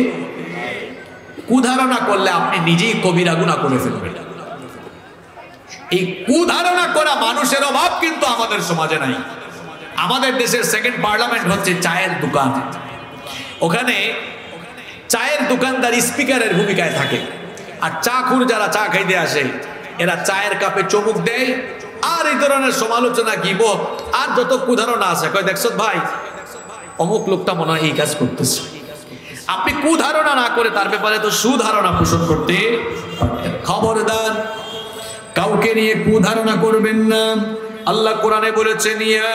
কুধারণা করলে আপনি নিজেই কবিরা গুনাহ করে ফেলবেন। এই কুধারণা করা মানুষের অভাব কিন্তু আমাদের সমাজে নাই। আমাদের দেশের 2nd পার্লামেন্ট হচ্ছে চায়ের দোকান। ওখানে চায়ের দোকানদার স্পিকারের ভূমিকায় থাকে, আর চাকুর যারা চা খাইতে আসে এরা চায়ের কাপে চুমুক দেয়, আর এই ধরনের সমালোচনা, গীবত আর যত কুধারণা আছে, কয় দেখছ ভাই অমুক লোকটা মনে হয় এই কাজ করতেছে। আপনি কুধারণা না করে তার ব্যাপারে তো সুধারণা পোষণ করতে পারতেন। খবরদার, কাউকে নিয়ে কুধারণা করবেন না। আল্লাহ কোরআনে বলেছেন, ইয়া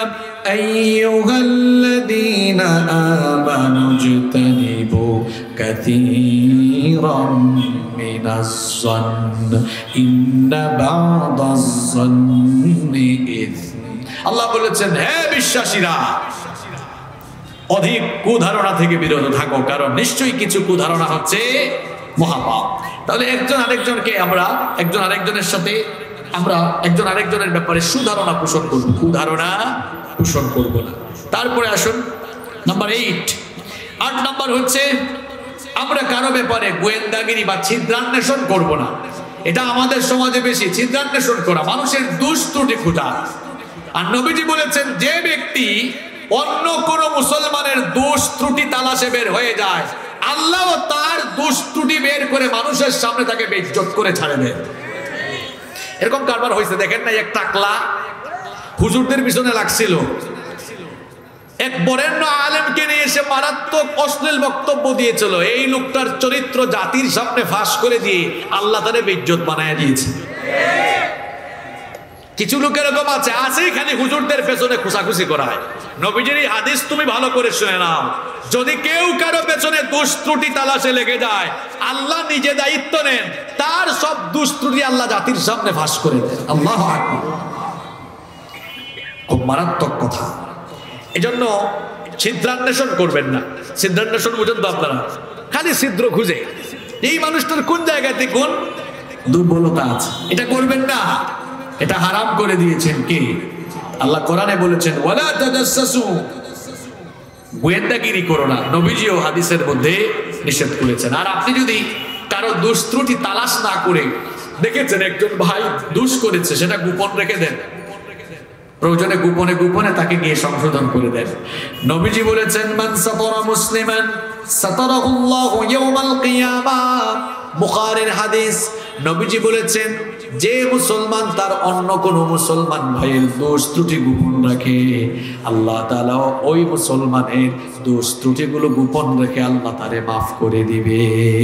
আইয়ুহাল্লাযীনা আমানু ইজতানিবু কাসীরাম মিনাজ-যন্ন ইন্না বা'দাজ-যন্নি ইসম। আল্লাহ বলেছেন, হে বিশ্বাসীরা, অধিক কুধারণা থেকে বিরত থাকো, কারণ নিশ্চয়ই কিছু কুধারণা হচ্ছে মহাপাপ। তাহলে একজন আরেকজনের সাথে আমরা একজন আরেকজনের ব্যাপারে সুধারণা পোষণ করব, কুধারণা পোষণ করব না। তারপরে আসুন নাম্বার 8 নাম্বার হচ্ছে আমরা কারো ব্যাপারে গোয়েন্দাগিরি বা ছিদ্রান্বেষণ করব না। এটা আমাদের সমাজে বেশি, ছিদ্রান্বেষণ করা, মানুষের দোষ ত্রুটি খোঁজা। আর নবীজি বলেছেন, যে ব্যক্তি অন্য কোন মুসলমানের দোষ ত্রুটি তালাশে বের হয়ে যায়, আল্লাহ তার দোষ ত্রুটি বের করে মানুষের সামনে তাকে বেইজ্জত করে ছাড়ে দেয়। এরকম কারবার হয়েছে, দেখেন না, এক টাকলা হুজুরদের পিছনে লাগছিল, এক বরেণ্য আলেমকে নিয়ে এসে মারাত্মক অশ্লীল বক্তব্য দিয়েছিল। এই লোকটার চরিত্র জাতির সামনে ফাঁস করে দিয়ে আল্লাহ তারে বেইজ্জত বানায় দিয়েছে। কিছু লোক এরকম আছে এখানে হুজুরদের পেছনে খুশাখুশি করায়। নবীজির হাদিস তুমি ভালো করে শুনে নাও, যদি কেউ কারো পেছনে দোষ ত্রুটি তালাশে লেগে যায়, আল্লাহ নিজে দায়িত্ব নেন, তার সব দোষ ত্রুটি আল্লাহ জাতির সামনে ফাঁস করে দেন। আল্লাহু আকবার, খুব মারাত্মক কথা। এজন্য ছিদ্রান্বেষণ করবেন না। ছিদ্রান্বেষণ বুঝেন তো আপনারা, খালি ছিদ্র খুঁজে এই মানুষটার কোন জায়গাতে কোন দুর্বলতা আছে, এটা করবেন না। এটা হারাম করে দিয়েছেন কে? আল্লাহ কোরআনে বলেছেন, ওয়ালা তাজাসসু, গোয়েন্দাগিরি করো না। নবীজিও হাদিসের মধ্যে নিষেধ করেছেন। আর আপনি যদি কারো দোষ ত্রুটি তালাশ না করে দেখেছেন একজন ভাই দোষ করেছে, সেটা গোপন রেখে দেন, প্রয়োজনে গোপনে গোপনে তাকে গিয়ে সংশোধন করে দেন। নবীজি বলেছেন, মান সাতারা মুসলিমান সাতারাহুল্লাহু ইয়াওমাল কিয়ামাহ, বুখারীর হাদিস। নবীজি বলেছেন, যে মুসলমান তার অন্য কোন মুসলমান ভাইয়ের দোষ ত্রুটি গোপন রাখে, আল্লাহ তাআলা ওই মুসলমানের দোষ ত্রুটিগুলো গোপন রেখে আল্লাহ তারে মাফ করে দিবে।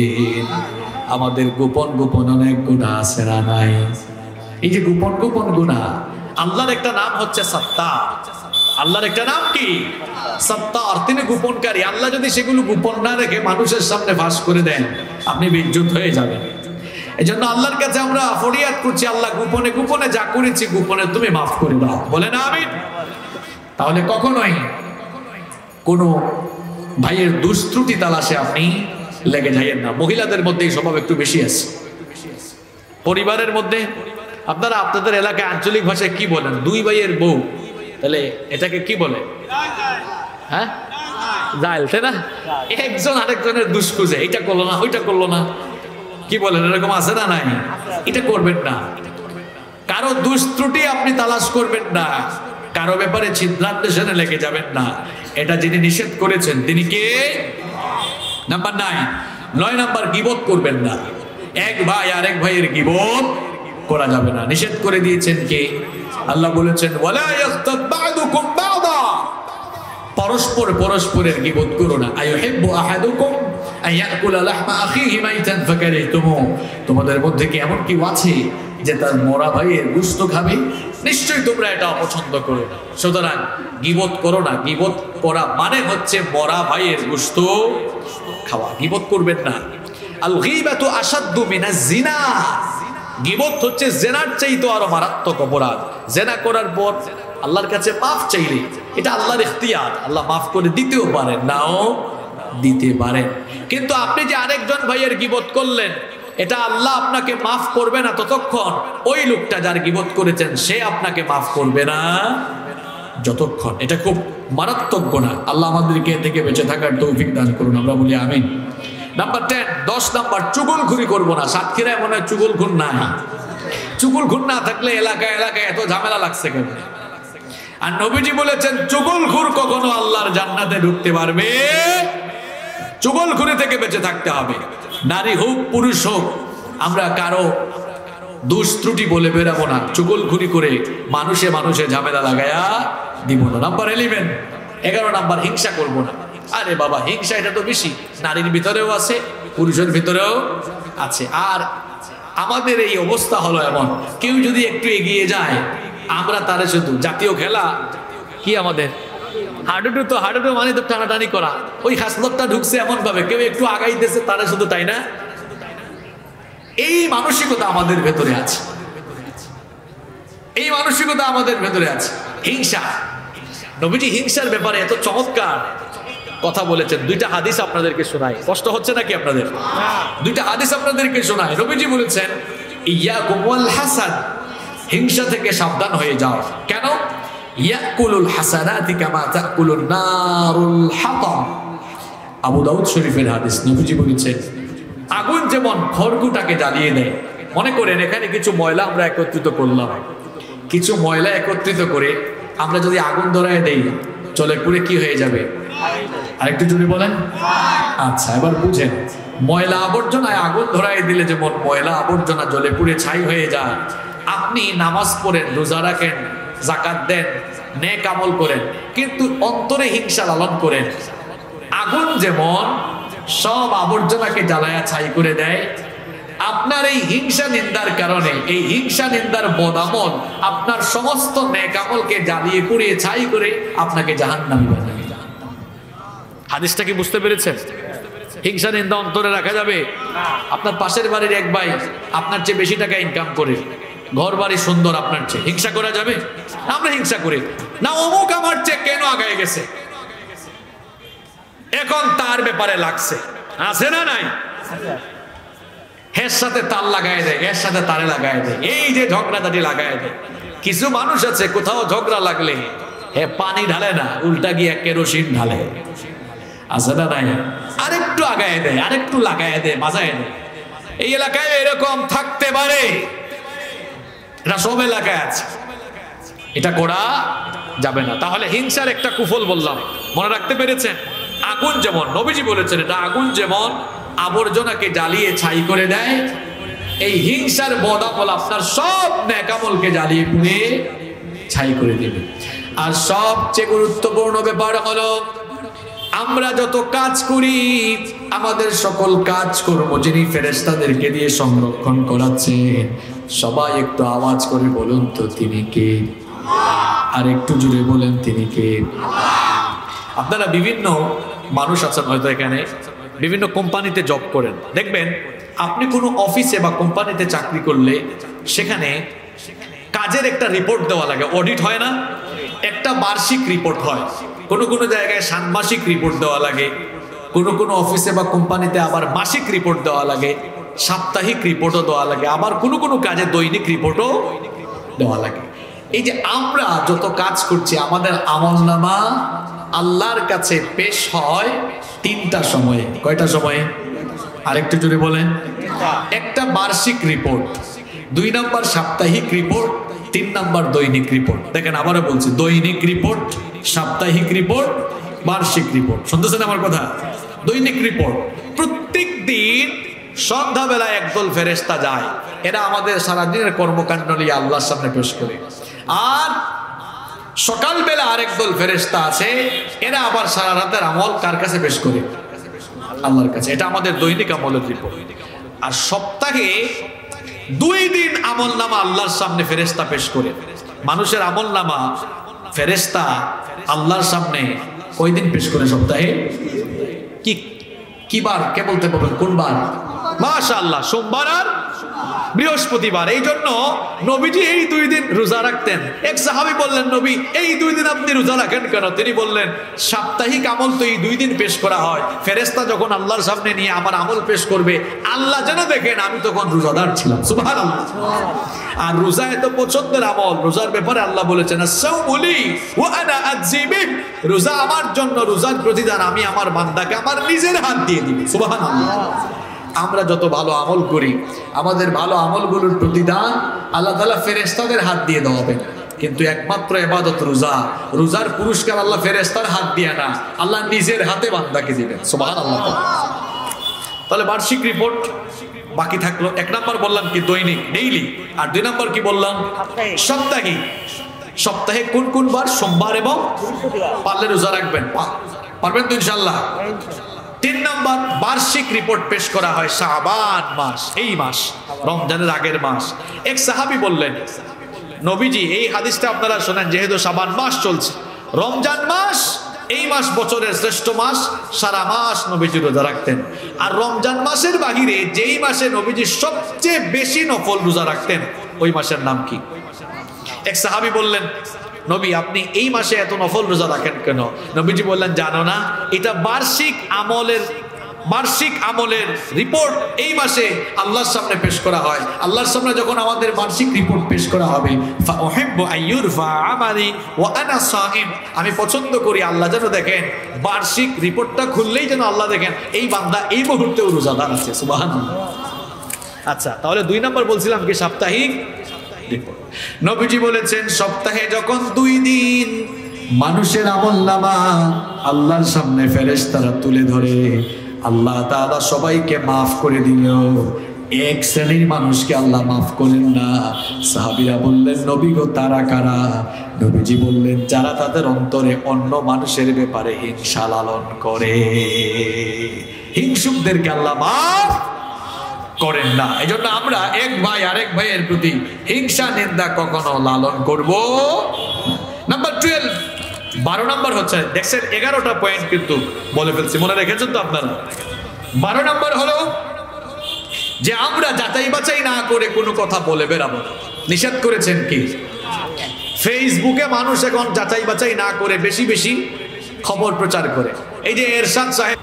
আমাদের গোপন গোপন অনেক গুনাহ আছে না নাই? এই যে গোপন গোপন গুনাহ, আল্লাহর একটা নাম হচ্ছে সত্তার। আল্লাহর একটা নাম কি? সত্তার, তিনি গোপনকারী। আল্লাহ যদি সেগুলো গোপন না রেখে মানুষের সামনে ফাঁস করে দেন, আপনি বিদ্যুৎ হয়ে যাবেন। এই জন্য আল্লাহর কাছে আমরা ফরিয়াদ করছি, আল্লাহ গোপনে গোপনে যা করেছি গোপনে তুমি মাফ করে দাও, বলেন আমিন। তাহলে কখনোই কোনো ভাইয়ের দুষ্ত্রুটি তালাশে আপনি লেগে যাইয়েন না। মহিলাদের মধ্যে এই স্বভাব একটু বেশি আছে। পরিবারের মধ্যে আপনারা আপনাদের এলাকায় আঞ্চলিক ভাষায় কি বলেন? দুই ভাইয়ের বউ, তাহলে এটাকে কি বলে? হ্যাঁ, জায়েল, তাই না? একজন আরেকজনের দুষ খুঁজে, এটা করলো না, ওইটা করলো না, কি বলেন? এরকম আছে না নাই? এটা করবেন না। কারো দুষ ত্রুটি আপনি তালাশ করবেন না, কারো ব্যাপারে ছিদ্রান্বেষণে লেগে যাবেন না। এটা যিনি নিষেধ করেছেন তিনি কে? নাম্বার 9 নাম্বার, গীবত করবেন না। এক ভাই আরেক ভাইয়ের গীবত করা যাবে না, নিষেধ করে দিয়েছেন কে? আল্লাহ বলেছেন, ওয়ালা ইয়াগতাব বা'দুকুম বা'দা, পরস্পর পরস্পরের গীবত করো না। আইয়ুহিব্বু আহাদুকুম আন ইয়াকুলা লাহমা আখিহি মাইতান ফাকারিহতুমু, তোমাদের মধ্যে কি এমন কেউ আছে যে তার মরা ভাইয়ের গোশত খাবে? নিশ্চয়ই তোমরা এটা অপছন্দ করো। সুতরাং গীবত করো না। গীবত করা মানে হচ্ছে মরা ভাইয়ের গোশত খাওয়া। গীবত করবেন না। আল গীবাতু আশাদ্দু মিনাজ জিনা, গীবত হচ্ছে জেনার চাইতে আরো মারাত্মক অপরাধ। জেনা করার পর আল্লাহর কাছে মাফ চাইলে এটা আল্লাহর ইখতিয়ার, আল্লাহ মাফ করে দিতেও পারেন, নাও দিতে পারেন। কিন্তু আপনি যে আরেকজন ভাইয়ের গীবত করলেন, এটা আল্লাহ আপনাকে মাফ করবে না ততক্ষণ ওই লোকটা যার গীবত করেছেন সে আপনাকে মাফ করবে না যতক্ষণ। এটা খুব মারাত্মক গুনাহ। আল্লাহ আমাদেরকে এ থেকে বেঁচে থাকার তৌফিক দান করুন, আমরা বলি আমিন। নাম্বার 10 নাম্বার, চুগলখুরি করবো না। সাতক্ষীরায় মনে হয় চুগলখুর নাই। চুগলখুর না থাকলে এলাকায় এলাকায় এত ঝামেলা লাগছে কেন? আর নবীজি বলেছেন চুগলখুর কখনো আল্লাহর জান্নাতে ঢুকতে পারবে? চুগলখুরি থেকে বেঁচে থাকতে হবে। নারী হোক পুরুষ হোক, আমরা কারো দোষ ত্রুটি বলে বেরাবো না। চুগলখুরি করে মানুষে মানুষে ঝামেলা লাগায়া দিব না। নাম্বার 11 নাম্বার, হিংসা করবো না। আরে বাবা, হিংসা এটা তো বেশি, নারীর ভিতরেও আছে, পুরুষের ভিতরেও আছে। আর আমাদের এই অবস্থা হলো এমন, কেউ যদি একটু এগিয়ে যায় আমরা তারে শুধু, জাতীয় খেলা কি আমাদের হাডুডু, তো হাডুডু মানে তো টানাটানি করা। ওই হাসলতটা ঢুকছে এমন ভাবে, কেউ একটু আগাইতেছে তারা শুধু, তাই না? এই মানসিকতা আমাদের ভেতরে আছে, এই মানসিকতা আমাদের ভেতরে আছে। হিংসা, নবীজি হিংসার ব্যাপারে এত চমৎকার কথা বলেছেন। 2টা হাদিস আপনাদেরকে শোনাই, কষ্ট হচ্ছে নাকি আপনাদের? 2টা হাদিস আপনাদেরকে শোনাই। নবীজি বলেছেন ইয়াকুম ওয়াল হাসাদ, হিংসা থেকে সাবধান হয়ে যাও। কেন? ইয়াকুলুল হাসানাতি কামা তাকুলুন নারুল হাতাম। আবু দাউদ শরীফের হাদিস। নবীজি বলেছেন আগুন যেমন খড়কুটাকে জ্বালিয়ে দেয়। মনে করেন এখানে কিছু ময়লা আমরা একত্রিত করলাম, কিছু ময়লা একত্রিত করে আমরা যদি আগুন ধরায় দেই, চলে পুড়ে কি হয়ে যাবে? আরেকটু জোরে বলেন। আচ্ছা, এবার বুঝেন, ময়লা আবর্জনায় আগুন ধরায় দিলে যেমন ময়লা আবর্জনা জ্বলে পুড়ে ছাই হয়ে যায়, আপনি নামাজ পড়েন, রোজা রাখেন, যাকাত দেন, নেক আমল করেন, কিন্তু অন্তরে হিংসা লালন করেন, আগুন যেমন সব আবর্জনাকে জ্বালায়া ছাই করে দেয়, আপনার এই হিংসা নিন্দার কারণে, এই হিংসা নিন্দার বদামল আপনার সমস্ত নেক আমলকে জ্বালিয়ে পুড়িয়ে ছাই করে আপনাকে জাহান্নামী বানাবে। হাদিসটা কি বুঝতে পেরেছেন? হিংসা নিন্দা অন্তরে রাখা যাবে? আপনার পাশের বাড়ির এক ভাই আপনার চেয়ে বেশি টাকা ইনকাম করে, ঘর বাড়ি সুন্দর আপনার চেয়ে, হিংসা করা যাবে? আমরা হিংসা করি না, অমুক আমার চেয়ে কেন আগায় গেছে, এখন তার ব্যাপারে লাগছে, আছে না নাই? এর সাথে তার লাগায় দেয়, এর সাথে তারে লাগায় দেয়, এই যে ঝগড়াঝাটি লাগায় দেয়। কিছু মানুষ আছে কোথাও ঝগড়া লাগলে পানি ঢালে না, উল্টা গিয়ে কেরোসিন ঢালে, আছে না নাই? আরেকটু আগায় দেয়, আরেকটু লাগায় দেয়, বাজায় দেয়। এই এলাকায় এরকম থাকতে পারে, এটা সব এলাকায় আছে, এটা করা যাবে না। তাহলে হিংসার একটা কুফল বললাম, মনে রাখতে পেরেছেন? আগুন যেমন, নবীজি বলেছেন এটা আগুন যেমন আবর্জনাকে জ্বালিয়ে ছাই করে দেয়, এই হিংসার বদামল আপনার সব নেক আমলকে জ্বালিয়ে পুড়ে ছাই করে দেবে। আর সবচেয়ে গুরুত্বপূর্ণ ব্যাপার হলো আমরা যত কাজ করি, আমাদের সকল কাজ কর্ম যিনি ফেরেশতাদেরকে দিয়ে সংরক্ষণ করাচ্ছেন, সবাই একটু আওয়াজ করে বলুন তো তিনি কে? আর একটু জুড়ে বলেন তিনি কে? আপনারা বিভিন্ন মানুষ আছেন হয়তো এখানে, বিভিন্ন কোম্পানিতে জব করেন, দেখবেন আপনি কোনো অফিসে বা কোম্পানিতে চাকরি করলে সেখানে কাজের একটা রিপোর্ট দেওয়া লাগে, অডিট হয় না? একটা বার্ষিক রিপোর্ট হয়, কোনো কোনো জায়গায় ষান্মাসিক রিপোর্ট দেওয়া লাগে, কোনো কোনো অফিসে বা কোম্পানিতে আবার মাসিক রিপোর্ট দেওয়া লাগে, সাপ্তাহিক রিপোর্টও দেওয়া লাগে, আবার কোনো কোনো কাজে দৈনিক রিপোর্টও দেওয়া লাগে। এই যে আমরা যত কাজ করছি, আমাদের আমলনামা আল্লাহর কাছে পেশ হয় 3টা সময়ে। কয়টা সময়ে? আরেকটু জোরে বলেন। একটা বার্ষিক রিপোর্ট, 2 নম্বর সাপ্তাহিক রিপোর্ট, 3 নম্বর দৈনিক রিপোর্ট। দেখেন আবারও বলছি, দৈনিক রিপোর্ট, সাপ্তাহিক রিপোর্ট, বার্ষিক রিপোর্ট। শুনতেছেন আমার কথা? দৈনিক রিপোর্ট প্রত্যেক দিন সন্ধ্যাবেলায় একদল ফেরেশতা যায়, এরা আমাদের সারাদিনের কর্মকাণ্ড নিয়ে আল্লাহর সামনে পেশ করে। আর সকালবেলা আরেক দল ফেরেশতা আছে, এরা আবার সারা রাতের আমল কার কাছে পেশ করে? আল্লাহর কাছে। এটা আমাদের দৈনিক আমলের রিপোর্ট। আর সপ্তাহে 2 দিন আমল নামা আল্লাহর সামনে ফেরেশতা পেশ করে। মানুষের আমল নামা ফেরেশতা আল্লাহর সামনে কয় দিন পেশ করে সপ্তাহে? কি বার? কে বলতে পারবেন কোন বার? মাশাআল্লাহ, সোমবার আর বৃহস্পতিবার। এই জন্য নবীজি এই 2 দিন রোজা রাখতেন। এক সাহাবী বললেন, নবী এই 2 দিন আপনি রোজা রাখেন কেন? তিনি বললেন, সাপ্তাহিক আমল তো এই 2 দিন পেশ করা হয়, ফেরেশতা যখন আল্লাহর সামনে নিয়ে আমার আমল পেশ করবে, আল্লাহ যেন দেখেন আমি তখন রোজাদার ছিলাম। সুবহানাল্লাহ। আর রোজা এত পছন্দের আমল, রোজার ব্যাপারে আল্লাহ বলেছেন, আস-সাওমু লি ওয়া আনা আযজি বিহি, রোজা আমার জন্য, রোজার প্রতিদান আমি আমার বান্দাকে আমার নিজের হাত দিয়ে দিব। সুবহানাল্লাহ। আমরা যত ভালো আমল করি, আমাদের ভালো আমলগুলোর প্রতিদান আল্লাহ তাআলা ফেরেশতাদের হাত দিয়ে দেওয়াবে। কিন্তু একমাত্র ইবাদত রোজা, রোজার পুরস্কার আল্লাহ ফেরেশতার হাত দিয়ে না, আল্লাহ নিজের হাতে বান্দাকে দিবেন। সুবহানাল্লাহ। তাহলে বার্ষিক রিপোর্ট বাকি থাকলো। 1 নাম্বার বললাম কি দৈনিক, ডেইলি। আর 2 নাম্বার কি বললাম? সাপ্তাহিক। সপ্তাহে কোন কোন বার? সোমবার এবং পারলে রোজা রাখবেন। পারবেন তো ইনশাআল্লাহ? 3 নাম্বার বার্ষিক রিপোর্ট পেশ করা হয় শাবান মাস, এই মাস রমজানের আগের মাস। এক সাহাবী বললেন, নবীজি এই হাদিসটা আপনারা শোনেন, যেহেতু শাবান মাস চলছে, রমজান মাস এই মাস বছরের শ্রেষ্ঠ মাস, সারা মাস নবীজি রোজা রাখতেন। আর রমজান মাসের বাহিরে যেই মাসে নবীজি সবচেয়ে বেশি নফল রোজা রাখতেন, ওই মাসের নাম কি? এক সাহাবী বললেন, নবী আপনি এই মাসে এত নফল রোজা রাখেন কেন? নবীজি বললেন, জানো না এটা বার্ষিক আমলের রিপোর্ট এই মাসে আল্লাহর সামনে পেশ করা হয়। আল্লাহর সামনে যখন আমাদের বার্ষিক রিপোর্ট পেশ করা হবে, ফাউহিব্বু আইয়ুরফা আমালি ওয়া আনা সাইম, আমি পছন্দ করি আল্লাহ যেন দেখেন, বার্ষিক রিপোর্টটা খুললেই যেন আল্লাহ দেখেন এই বান্দা এই মুহূর্তেও রোজাদার আছে। সুবহানাল্লাহ। আচ্ছা, তাহলে 2 নাম্বার বলছিলাম কি? সাপ্তাহিক রিপোর্ট। নবীজি বলেছেন, সপ্তাহে যখন 2 দিন মানুষের আমলনামা আল্লাহর সামনে ফেরেশতারা তুলে ধরে, আল্লাহ তাআলা সবাইকে মাফ করে দিল, এক শ্রেণীর মানুষকে আল্লাহ মাফ করেন না। সাহাবীরা বললেন, নবী গো তারা কারা? নবীজি বললেন, যারা তাদের অন্তরে অন্য মানুষের ব্যাপারে হিংসা লালন করে, হিংসুকদেরকে আল্লাহ মাফ করেন না। এই জন্য আমরা এক ভাই আরেক ভাইয়ের প্রতি হিংসা নিন্দা কখনো লালন করব। নাম্বার 12 নাম্বার হচ্ছে, দেখছেন 11টা পয়েন্ট কিন্তু বলে ফেলছি, মনে রেখেছেন তো আপনারা? 12 নাম্বার হলো যে আমরা যাচাই বাছাই না করে কোনো কথা বলে বেরাবো। নিষেধ করেছেন কি? ফেসবুকে মানুষ এখন যাচাই বাছাই না করে বেশি বেশি খবর প্রচার করে। এই যে এরশাদ সাহেব,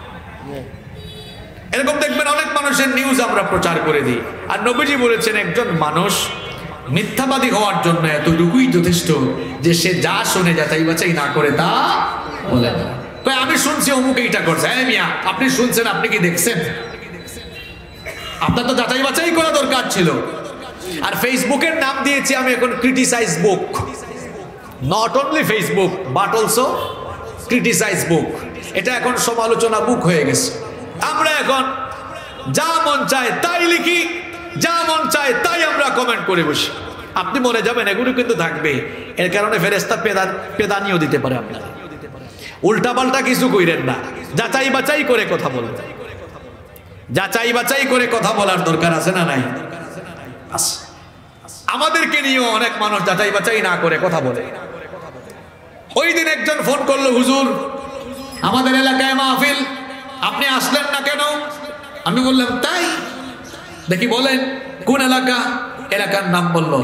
এরকম দেখবেন অনেক মানুষের নিউজ আমরা প্রচার করে দিই। আর নবীজি বলেছেন, একজন মানুষ মিথ্যাবাদী হওয়ার জন্য এতটুকুই যথেষ্ট যে সে যা শুনে যাচাই বাছাই না করে তা বলে না। তাই আমি শুনছি অমুক এইটা করছে, হ্যাঁ মিয়া আপনি শুনছেন, আপনি কি দেখছেন? আপনার তো যাচাই বাছাই করা দরকার ছিল। আর ফেসবুকের নাম দিয়েছি আমি এখন criticize book. Not only Facebook but also criticize book. এটা এখন সমালোচনা বুক হয়ে গেছে। আমরা এখন যা মন চায় তাই লিখি, যা মন চায় তাই আমরা কমেন্ট করে বসি। আপনি মনে যাবেন এগুলো কিন্তু থাকবে, এর কারণে ফেরেশতা পেদানিও দিতে পারে আপনারা। উল্টা পাল্টা কিছু কইরেন না, যাচাই বাছাই করে কথা বলবেন। যাচাই বাছাই করে কথা বলার দরকার আছে না নাই? আমাদেরকে নিয়েও অনেক মানুষ যাচাই বাছাই না করে কথা বলে। ওই দিন একজন ফোন করলো, হুজুর আমাদের এলাকায় মাহফিল, আপনি আসলেন না কেন? আমি বললাম তাই, দেখি বলেন কোন এলাকা? এলাকার নাম বললো।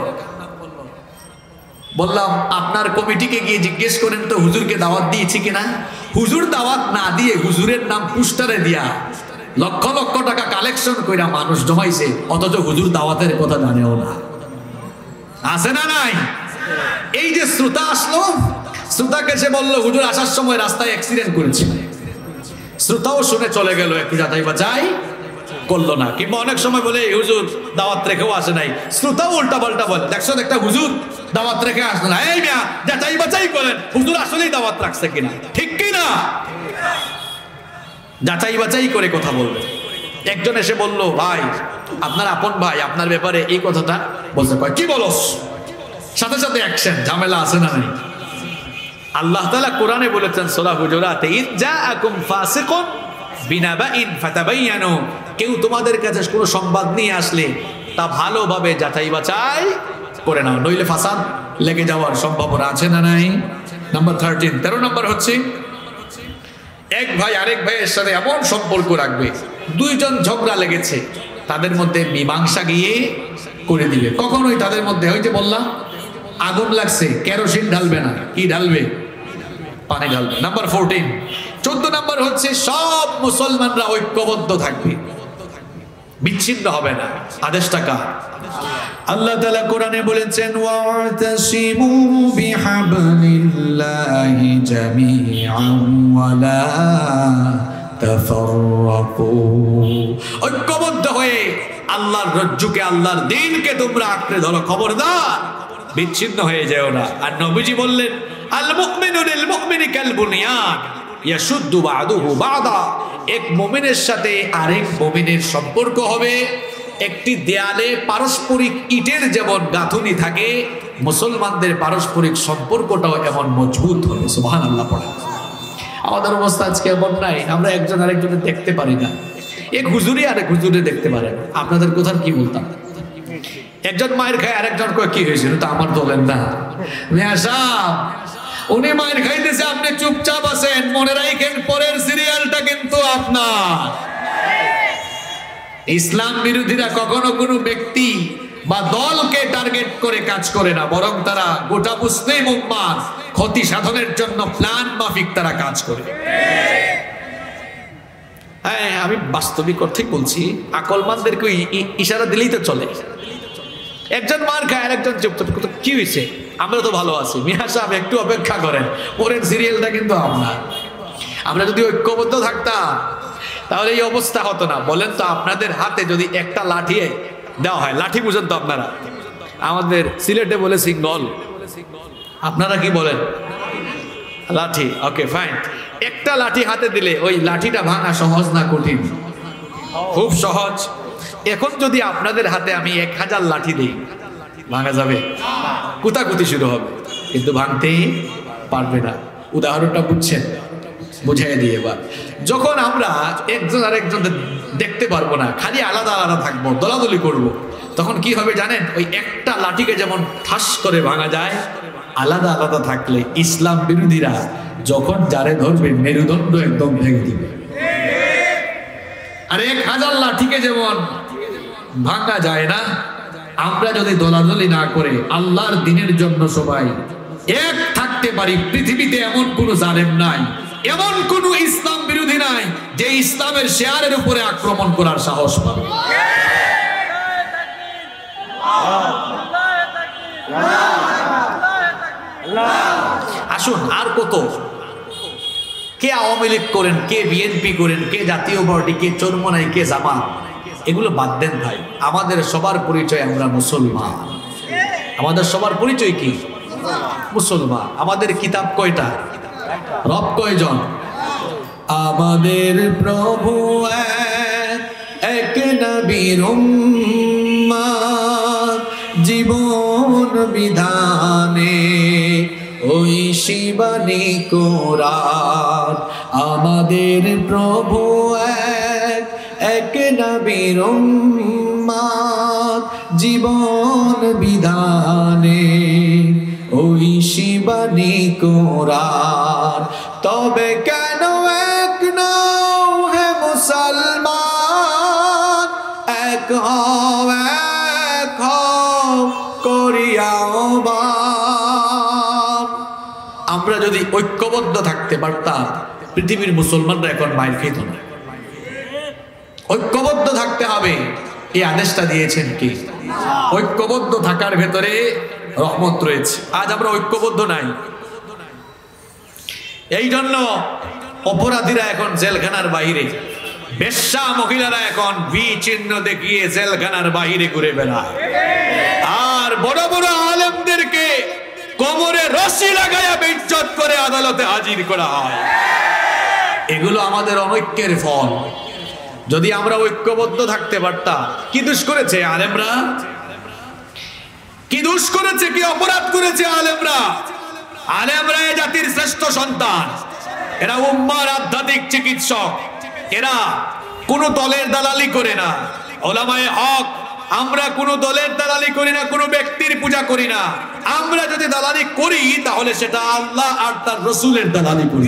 বললাম আপনার কমিটিকে গিয়ে জিজ্ঞেস করেন তো হুজুরকে দাওয়াত দিয়েছি কিনা। হুজুর দাওয়াত না দিয়ে হুজুরের নাম পোস্টারে দিয়া লক্ষ লক্ষ টাকা কালেকশন কইরা মানুষ জমাইছে, অথচ হুজুর দাওয়াতের কথা জানেও না। আছে না নাই? এই যে শ্রোতা আসলো, শ্রোতাকে সে বললো হুজুর আসার সময় রাস্তায় অ্যাক্সিডেন্ট করেছে। শ্রোতাও শুনে চলে গেল, একটু যাচাই বাছাই করলো না। কিংবা অনেক সময় বলে হুজুর দাওয়াত রেখেও আসে নাই, শ্রোতাও উল্টা পাল্টা বলে, দেখছো একটা হুজুর দাওয়াত রেখে আসলো না। এই মিয়া যাচাই বাছাই করেন হুজুর আসলেই দাওয়াত রাখছে কিনা, ঠিক কিনা? যাচাই বাছাই করে কথা বলবে। একজন এসে বলল, ভাই আপনার আপন ভাই আপনার ব্যাপারে এই কথাটা বলতে পারে, কি বলস? সাথে সাথে অ্যাকশন, ঝামেলা আছে না নাই? আল্লাহ তাআলা কোরআনে বলেছেন সূরা হুজুরাতে, ইন জাআকুম ফাসিকুন বিনাবাইন ফাতাবায়ানু, কেউ তোমাদের কাছে কোনো সংবাদ নিয়ে আসলে তা ভালোভাবে যাচাই বাছাই করে নাও, নইলে ফাসাদ লেগে যাওয়ার সম্ভাবনা আছে না নাই? নাম্বার 13, 13 নম্বর হচ্ছে এক ভাই আরেক ভাইয়ের সাথে এমন সম্পর্ক রাখবে, দুইজন ঝগড়া লেগেছে, তাদের মধ্যে মীমাংসা গিয়ে করে দিবে। কখনোই তাদের মধ্যে, ওই যে বললাম আগুন লাগছে, কেরোসিন ঢালবে না, কি ঢালবে? পানি ঢালবে। নাম্বার 14, 14 নম্বর হচ্ছে সব মুসলমানরা ঐক্যবদ্ধ থাকবে, বিচ্ছিন্ন হবে না। আদেশটা কার? আল্লাহ তাআলা কোরআনে বলেছেন, ওয়াতাসিমু বিহাবলিল্লাহি জামিআন ওয়ালা তাফাররাকু, ঐক্যবদ্ধ হয়ে আল্লাহর রজ্জুকে, আল্লাহর দ্বীনকে তোমরা আঁকড়ে ধরো, খবরদার বিচ্ছিন্ন হয়ে যেও না। আর নবীজি বললেন, আল মুমিনু লিল মুমিনি কাল বুনিয়ান ইয়াশুদ্দু বা'দুহু বা'দা, এক মুমিনের সাথে আরেক মুমিনের সম্পর্ক হবে একটি দেয়ালে পারস্পরিক ইটের যেমন গাঁথুনি থাকে, মুসলমানদের পারস্পরিক সম্পর্কটাও এমন মজবুত হবে। সুবহানাল্লাহ পড়া। আমাদের অবস্থা আজকে এমন নাই, আমরা একজন আরেকজনের দেখতে পারি না, এক হুজুরি আরেক হুজুরে দেখতে পারেন। আপনাদের কোথার কি বলতাম, একজন মায়ের খায় আরেকজন কয় কি হয়েছিল, তা আমার বলেন না মিয়া সাহেব, উনি মায়ের খাইতেছে, আপনি চুপচাপ আছেন, মনে রাখেন পরের সিরিয়ালটা কিন্তু আপনার। ইসলাম বিরোধীরা কখনো কোনো ব্যক্তি বা দলকে টার্গেট করে কাজ করে না, বরং তারা গোটা মুসলিম উম্মাহর ক্ষতি সাধনের জন্য প্ল্যান মাফিক তারা কাজ করে। হ্যাঁ, আমি বাস্তবিক অর্থে বলছি, আকলমানদেরকে ইশারা দিলেই তো চলে। একজন মার খায় আরেকজন চুপচাপ, কি হয়েছে, আমরা তো ভালো আছি, মিয়া সাহেব একটু অপেক্ষা করেন, পরের সিরিয়ালটা কিন্তু আপনার। আমরা যদি ঐক্যবদ্ধ থাকতাম তাহলে এই অবস্থা হতো না। বলেন তো, আপনাদের হাতে যদি একটা লাঠি দেওয়া হয়, লাঠি বুঝেন তো আপনারা, আমাদের সিলেটে বলে সিঙ্গল, আপনারা কি বলেন? লাঠি। ওকে ফাইন, একটা লাঠি হাতে দিলে ওই লাঠিটা ভাঙা সহজ না কঠিন? খুব সহজ। এখন যদি আপনাদের হাতে আমি 1000 লাঠি দিই, ভাঙা যাবে? কুতাকুতি শুরু হবে, কিন্তু ভাঙতেই পারবে না। উদাহরণটা বুঝছেন? বুঝাই দিয়ে এবার, যখন আমরা একজন আরেকজন দেখতে পারবো না, খালি আলাদা আলাদা থাকবো, দলাদলি করব, তখন কি হবে জানেন? ওই একটা লাঠিকে যেমন ঠাস করে ভাঙা যায়, আলাদা আলাদা থাকলে ইসলাম বিরোধীরা যখন যারে ধরবে মেরুদণ্ড একদম ভেঙে দিবে। আর 1000 লাঠিকে যেমন ভাঙা যায় না, আমরা যদি দলাদলি না করে আল্লাহর দ্বীনের জন্য সবাই এক থাকতে পারি, পৃথিবীতে এমন কোন জালেম নাই, এমন কোন ইসলাম বিরোধী নাই যে ইসলামের শেয়ারের উপরে আক্রমণ করার সাহস পাবে। আসুন, আর কত, কে আওয়ামী লীগ করেন, কে বিএনপি করেন, কে জাতীয় পার্টি, কে চরমনাই, কে জামাত, এগুলো বাদ দেন ভাই। আমাদের সবার পরিচয় আমরা মুসলমান। আমাদের সবার পরিচয় কি? মুসলমান। আমাদের কিতাব কয়টা? রব কয়জন? আমাদের প্রভু এক নবীর উম্মত, জীবন বিধানে ওই শিবানী কোরআন। আমাদের প্রভু এক নবীর উম্মত, জীবন বিধানে ওই শিবানী কোরআন। তবে কেন এক নও হে মুসলমান, এক হও করিয়া আহ্বান। আমরা যদি ঐক্যবদ্ধ থাকতে পারতাম, পৃথিবীর মুসলমানরা এখন মাইর খেত না। ঐক্যবদ্ধ থাকতে হবে, এই আদেশটা দিয়েছেন কি? ঐক্যবদ্ধ থাকার ভেতরে রহমত রয়েছে। আজ আমরা ঐক্যবদ্ধ নাই, এই জন্য অপরাধীরা এখন জেলখানার বাইরে, বেশ্যা মহিলারা এখন ভি চিহ্ন দেখিয়ে জেলখানার বাইরে ঘুরে বেড়ায়, আর বড় বড় আলেমদেরকে কোমরে রশি লাগায়া বেইজ্জত করে আদালতে হাজির করা হয়। এগুলো আমাদের অনৈক্যের ফল। যদি আমরা ঐক্যবদ্ধ থাকতে পারতাম। কি দোষ করেছে আলেমরা? কি দোষ করেছে, কি অপরাধ করেছে আলেমরা? আলেমরা এই জাতির শ্রেষ্ঠ সন্তান, এরা উম্মার আধ্যাত্মিক চিকিৎসক, এরা কোনো দলের দালালি করে না। ওলামায়ে হক, আমরা কোনো দলের দালালি করি না, কোনো ব্যক্তির পূজা করি না। আমরা যদি দালালি করি তাহলে সেটা আল্লাহ আর তার রাসূলের দালালি করি।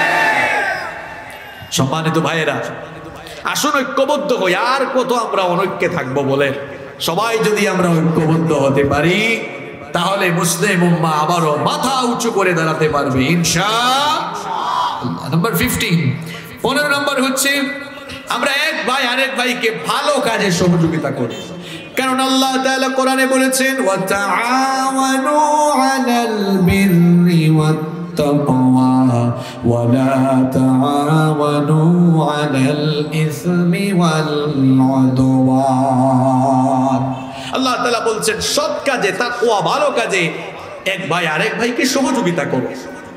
সম্মানিত ভাইয়েরা, আসুন ঐক্যবদ্ধ হই। আর কত আমরা অনৈক্যে থাকবো বলে? সবাই যদি আমরা ঐক্যবদ্ধ হতে পারি তাহলে মুসলিম উম্মাহ আবারও মাথা উঁচু করে দাঁড়াতে পারবে ইনশাআল্লাহ। নাম্বার 15 নম্বর হচ্ছে আমরা এক ভাই আরেক ভাইকে ভালো কাজে সহযোগিতা করি। কারণ আল্লাহ তাআলা কোরআনে বলেছেন, ওয়া তাআওয়ানু আলাল বিররি ওয়াত তাকওয়া ওয়া লা তাআওয়ানু আলাল ইসমি ওয়াল উদওয়ান। আল্লাহ তাআলা বলছেন সৎ কাজে, তাকওয়া ভালো কাজে এক ভাই আরেক ভাইকে সহযোগিতা করো।